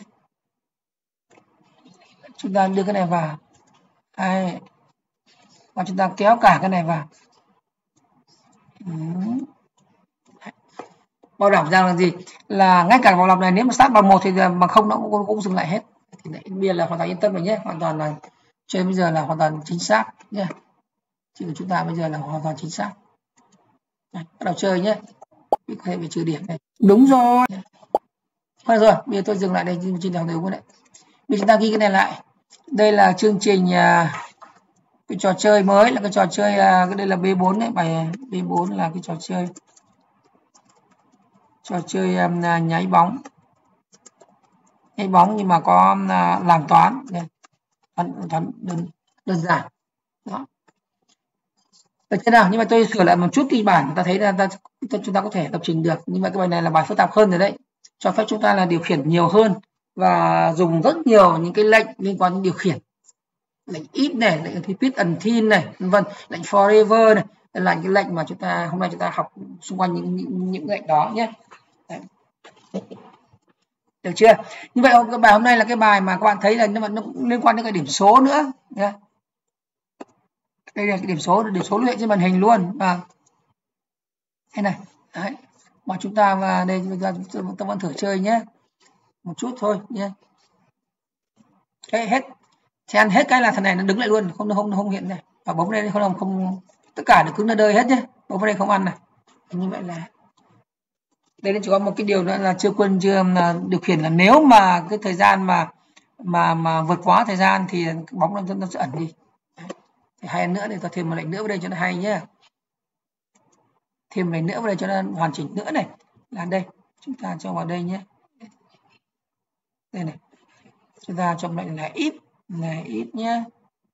Chúng ta đưa cái này vào. Đây. Và chúng ta kéo cả cái này vào. Ừ. Bảo đảm rằng là gì? Là ngay cả vòng lặp này nếu mà start bằng một thì bằng không nó cũng, cũng dừng lại hết. Thì đấy, bây giờ là hoàn toàn yên tâm rồi nhé, hoàn toàn là chơi bây giờ là hoàn toàn chính xác nhé. Chỉ của chúng ta bây giờ là hoàn toàn chính xác. Đấy, bắt đầu chơi nhé. Có thể bị trừ điểm này. Đúng rồi. Thôi rồi, bây giờ tôi dừng lại đây chương trình nào đúng đấy. Bây giờ chúng ta ghi cái này lại. Đây là chương trình cái trò chơi mới, là cái trò chơi cái đây là B bốn đấy, bài B bốn là cái trò chơi trò chơi um, nháy bóng nháy bóng nhưng mà có um, làm toán đây, toán, toán đơn, đơn giản đó. Được chưa nào? Nhưng mà tôi sửa lại một chút kịch bản, ta thấy là ta, chúng ta có thể lập trình được. Nhưng mà cái bài này là bài phức tạp hơn rồi đấy, cho phép chúng ta là điều khiển nhiều hơn và dùng rất nhiều những cái lệnh liên quan đến điều khiển, lệnh if này, lệnh repeat until này, vân vân, lệnh forever này, là những cái lệnh mà chúng ta hôm nay chúng ta học xung quanh những những, những lệnh đó nhé. Đấy. Được chưa? Như vậy cái bài hôm nay là cái bài mà các bạn thấy là nó cũng liên quan đến cái điểm số nữa nhé. Đây là cái điểm số, điểm số hiện trên màn hình luôn. À. Thế này. Đấy. Mà chúng ta và đây chúng ta, chúng ta vẫn thử chơi nhé. Một chút thôi nhé. Cái hết. Thì ăn hết cái là thằng này nó đứng lại luôn, không nó không nó không hiện này. Và bấm đây không không, không tất cả được cứng là đời hết nhé. Bấm vào đây không ăn này. Như vậy là đây là chỉ có một cái điều nữa là chưa quên chưa là điều khiển là nếu mà cái thời gian mà mà mà vượt quá thời gian thì bóng nó, nó sẽ ẩn đi. Thì hay nữa thì ta thêm một lệnh nữa vào đây cho nó hay nhé. Thêm một lệnh nữa vào đây cho nó hoàn chỉnh nữa này. Là đây, chúng ta cho vào đây nhé. Đây này. Chúng ta cho lệnh là if này, if nhé.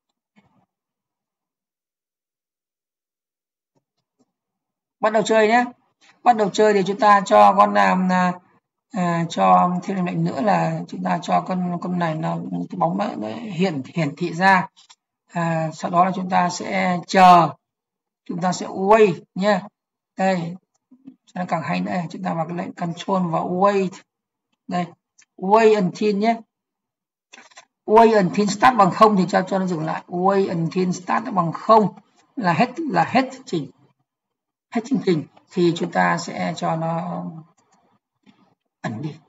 Bắt đầu chơi nhé. Bắt đầu chơi thì chúng ta cho con làm là à, cho thêm lệnh nữa là chúng ta cho con con này nó cái bóng nó, nó hiển hiển thị ra. À, sau đó là chúng ta sẽ chờ, chúng ta sẽ wait nhé. Đây cho nó càng hay nữa, chúng ta vào cái lệnh control và wait đây, wait until nhé. Wait until start bằng không thì cho cho nó dừng lại. Wait until start bằng không là hết là hết trình hết chương trình thì chúng ta sẽ cho nó ẩn đi.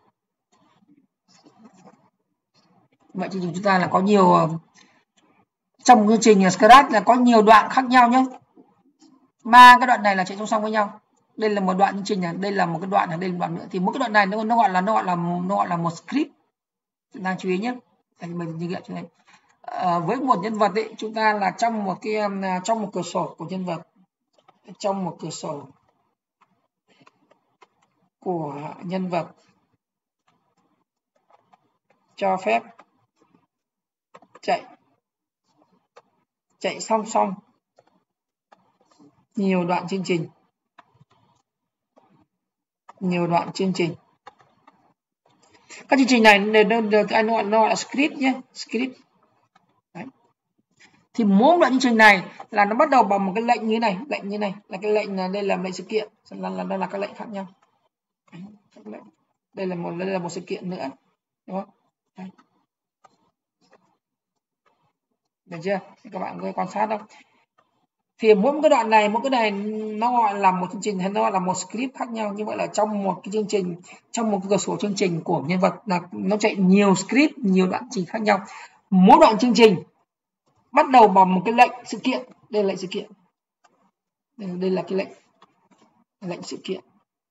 Vậy chương trình chúng ta là có nhiều, trong chương trình Scratch là có nhiều đoạn khác nhau nhé. Ba cái đoạn này là chạy song song với nhau. Đây là một đoạn chương trình này, đây là một cái đoạn này, đây là một đoạn nữa. Thì mỗi cái đoạn này nó, nó gọi là nó gọi là nó gọi là một script. Chúng ta chú ý nhé. Mình như vậy này. À, với một nhân vật ấy, chúng ta là trong một cái trong một cửa sổ của nhân vật, trong một cửa sổ của nhân vật cho phép chạy chạy song song nhiều đoạn chương trình, nhiều đoạn chương trình. Các chương trình này được anh gọi nó là script nhé, script. Đấy. Thì mỗi đoạn chương trình này là nó bắt đầu bằng một cái lệnh như này, lệnh như này là cái lệnh là đây là lệnh sự kiện, là là, là, là các lệnh khác nhau. Đấy. Các lệnh. Đây là một đây là một sự kiện nữa, đúng không? Đấy. Được chưa? Thì các bạn có quan sát không? Thì mỗi cái đoạn này, mỗi cái này nó gọi là một chương trình hay nó gọi là một script khác nhau. Như vậy là trong một cái chương trình, trong một cái cửa sổ chương trình của nhân vật là nó chạy nhiều script, nhiều đoạn trình khác nhau. Mỗi đoạn chương trình bắt đầu bằng một cái lệnh sự kiện. Đây là lệnh sự kiện. Đây, đây là cái lệnh lệnh sự kiện.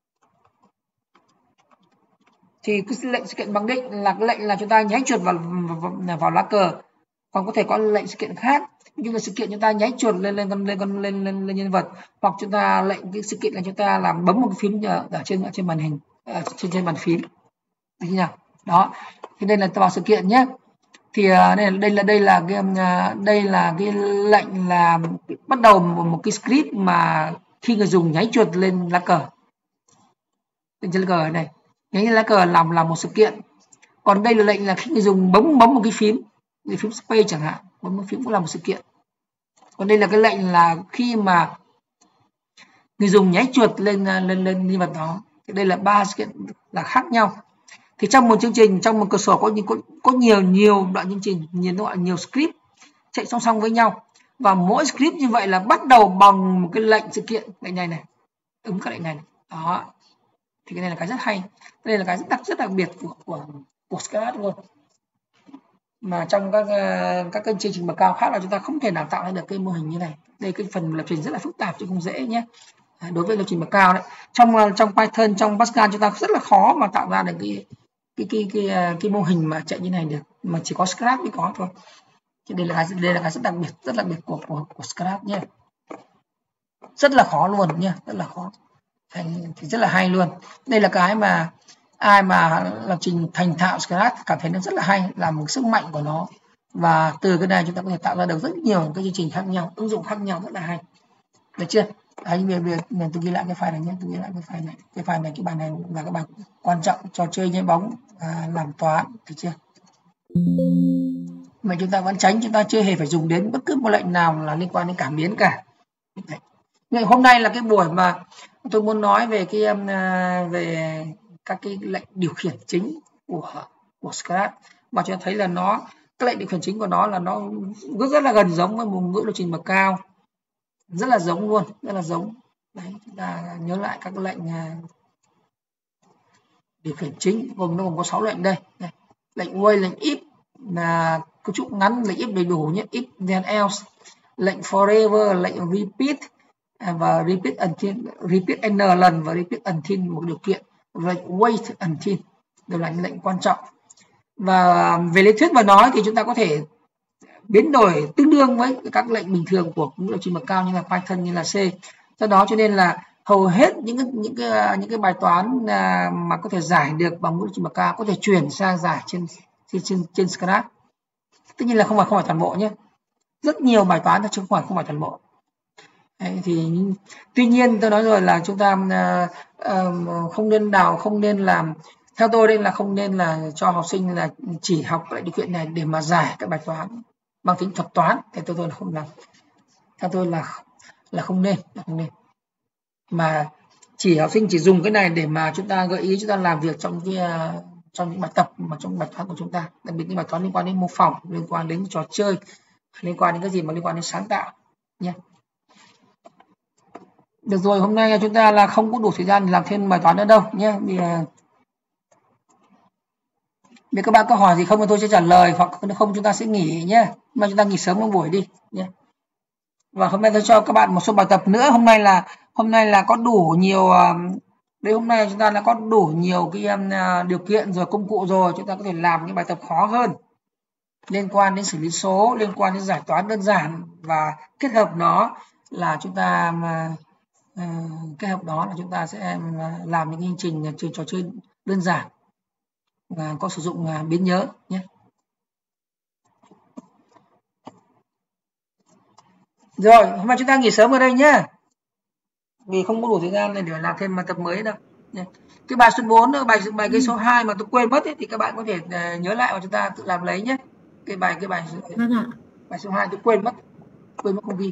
Thì cái lệnh sự kiện mặc định là cái lệnh là chúng ta nháy chuột vào vào, vào lá cờ. Còn có thể có lệnh sự kiện khác, như là sự kiện chúng ta nháy chuột lên lên con lên con lên, lên lên nhân vật, hoặc chúng ta lệnh cái sự kiện là chúng ta làm bấm một cái phím ở, ở trên ở trên màn hình, ở trên trên bàn phím, được chưa nào? Đó, thì đây là vào sự kiện nhé. Thì đây là đây là đây là cái đây là cái lệnh là bắt đầu một, một cái script mà khi người dùng nháy chuột lên lá cờ, lên trên lá cờ này, nháy lá cờ làm làm một sự kiện. Còn đây là lệnh là khi người dùng bấm bấm một cái phím, cái phím space chẳng hạn, bấm một phím cũng là một sự kiện. Còn đây là cái lệnh là khi mà người dùng nháy chuột lên lên lên nhân vật đó. Thì đây là ba sự kiện là khác nhau. Thì trong một chương trình, trong một cửa sổ có có, có nhiều nhiều đoạn chương trình, nhiều gọi nhiều script chạy song song với nhau, và mỗi script như vậy là bắt đầu bằng một cái lệnh sự kiện, lệnh này này, ứng các lệnh này, này. Đó. Thì cái này là cái rất hay, đây là cái rất đặc rất đặc biệt của của của Scratch luôn. Mà trong các các kênh chương trình bậc cao khác là chúng ta không thể nào tạo ra được cái mô hình như này. Đây cái phần lập trình rất là phức tạp chứ không dễ nhé. Đối với lập trình bậc cao đấy, trong trong Python, trong Pascal chúng ta rất là khó mà tạo ra được cái cái cái cái cái, cái mô hình mà chạy như này được, mà chỉ có Scratch mới có thôi. Thì đây là cái đây là cái rất đặc biệt, rất đặc biệt của của, của Scratch nhé. Rất là khó luôn nhé, rất là khó. Thì rất là hay luôn. Đây là cái mà ai mà lập trình thành thạo Scratch cảm thấy nó rất là hay, là một sức mạnh của nó, và từ cái này chúng ta có thể tạo ra được rất nhiều cái chương trình khác nhau, ứng dụng khác nhau rất là hay, được chưa? Đấy, về về tôi ghi lại cái file này nhé, tôi ghi lại cái file này, cái file này cái bài này là cái bài quan trọng cho chơi nhảy bóng, à, làm toán, được chưa? Mà chúng ta vẫn tránh, chúng ta chưa hề phải dùng đến bất cứ một lệnh nào là liên quan đến cảm biến cả. Đấy. Nhưng hôm nay là cái buổi mà tôi muốn nói về cái về các cái lệnh điều khiển chính của của Scratch, mà chúng ta thấy là nó các lệnh điều khiển chính của nó là nó rất rất là gần giống với một ngữ lập trình bậc cao, rất là giống luôn, rất là giống. Đấy, chúng ta nhớ lại các lệnh điều khiển chính gồm nó gồm có sáu lệnh đây. Đây. Lệnh wait, lệnh if là cấu trúc ngắn, lệnh if đầy đủ nhé, if then else, lệnh forever, lệnh repeat và repeat until, repeat n lần và repeat until một điều kiện, lệnh wait until đều là những lệnh quan trọng. Và về lý thuyết mà nói thì chúng ta có thể biến đổi tương đương với các lệnh bình thường của ngữ lập trình bậc cao như là Python, như là C. Do đó cho nên là hầu hết những cái, những cái những cái bài toán mà có thể giải được bằng ngữ lập trình bậc cao có thể chuyển sang giải trên trên trên, trên Scratch. Tất nhiên là không phải không phải toàn bộ nhé, rất nhiều bài toán chứ không phải không phải toàn bộ. Đấy, thì tuy nhiên tôi nói rồi là chúng ta uh, uh, không nên đào, không nên làm, theo tôi đây là không nên là cho học sinh là chỉ học lại điều kiện này để mà giải các bài toán mang tính thuật toán, thì tôi tôi là không làm, theo tôi là là không nên, là không nên, mà chỉ học sinh chỉ dùng cái này để mà chúng ta gợi ý chúng ta làm việc trong cái uh, trong những bài tập mà trong bài toán của chúng ta, đặc biệt những bài toán liên quan đến mô phỏng, liên quan đến trò chơi, liên quan đến cái gì mà liên quan đến sáng tạo nhé. Được rồi, hôm nay chúng ta là không có đủ thời gian để làm thêm bài toán nữa đâu nhé. Vì Nếu các bạn có hỏi gì không thì tôi sẽ trả lời, hoặc nếu không chúng ta sẽ nghỉ nhé. Mà chúng ta nghỉ sớm một buổi đi nhé. Và hôm nay tôi cho các bạn một số bài tập nữa. Hôm nay là hôm nay là có đủ nhiều đấy, hôm nay chúng ta đã có đủ nhiều cái um, điều kiện rồi, công cụ rồi, chúng ta có thể làm những bài tập khó hơn liên quan đến xử lý số, liên quan đến giải toán đơn giản, và kết hợp nó là chúng ta uh, kết hợp đó là chúng ta sẽ làm những chương trình chơi trò chơi đơn giản và có sử dụng uh, biến nhớ nhé. Rồi, hôm nay chúng ta nghỉ sớm ở đây nhé, vì không có đủ thời gian để làm thêm bài tập mới đâu. Cái bài số bốn, bài bài cái số hai mà tôi quên mất ấy, thì các bạn có thể uh, nhớ lại và chúng ta tự làm lấy nhé. Cái bài cái bài bài số hai tôi quên mất, quên mất không ghi.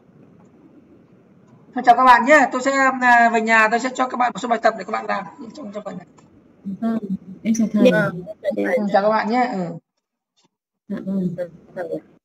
Thôi, chào các bạn nhé, tôi sẽ uh, về nhà tôi sẽ cho các bạn một số bài tập để các bạn làm trong trong bài này. Vâng, em chào thầy. Chào các bạn nhé. Ừ. Dạ vâng.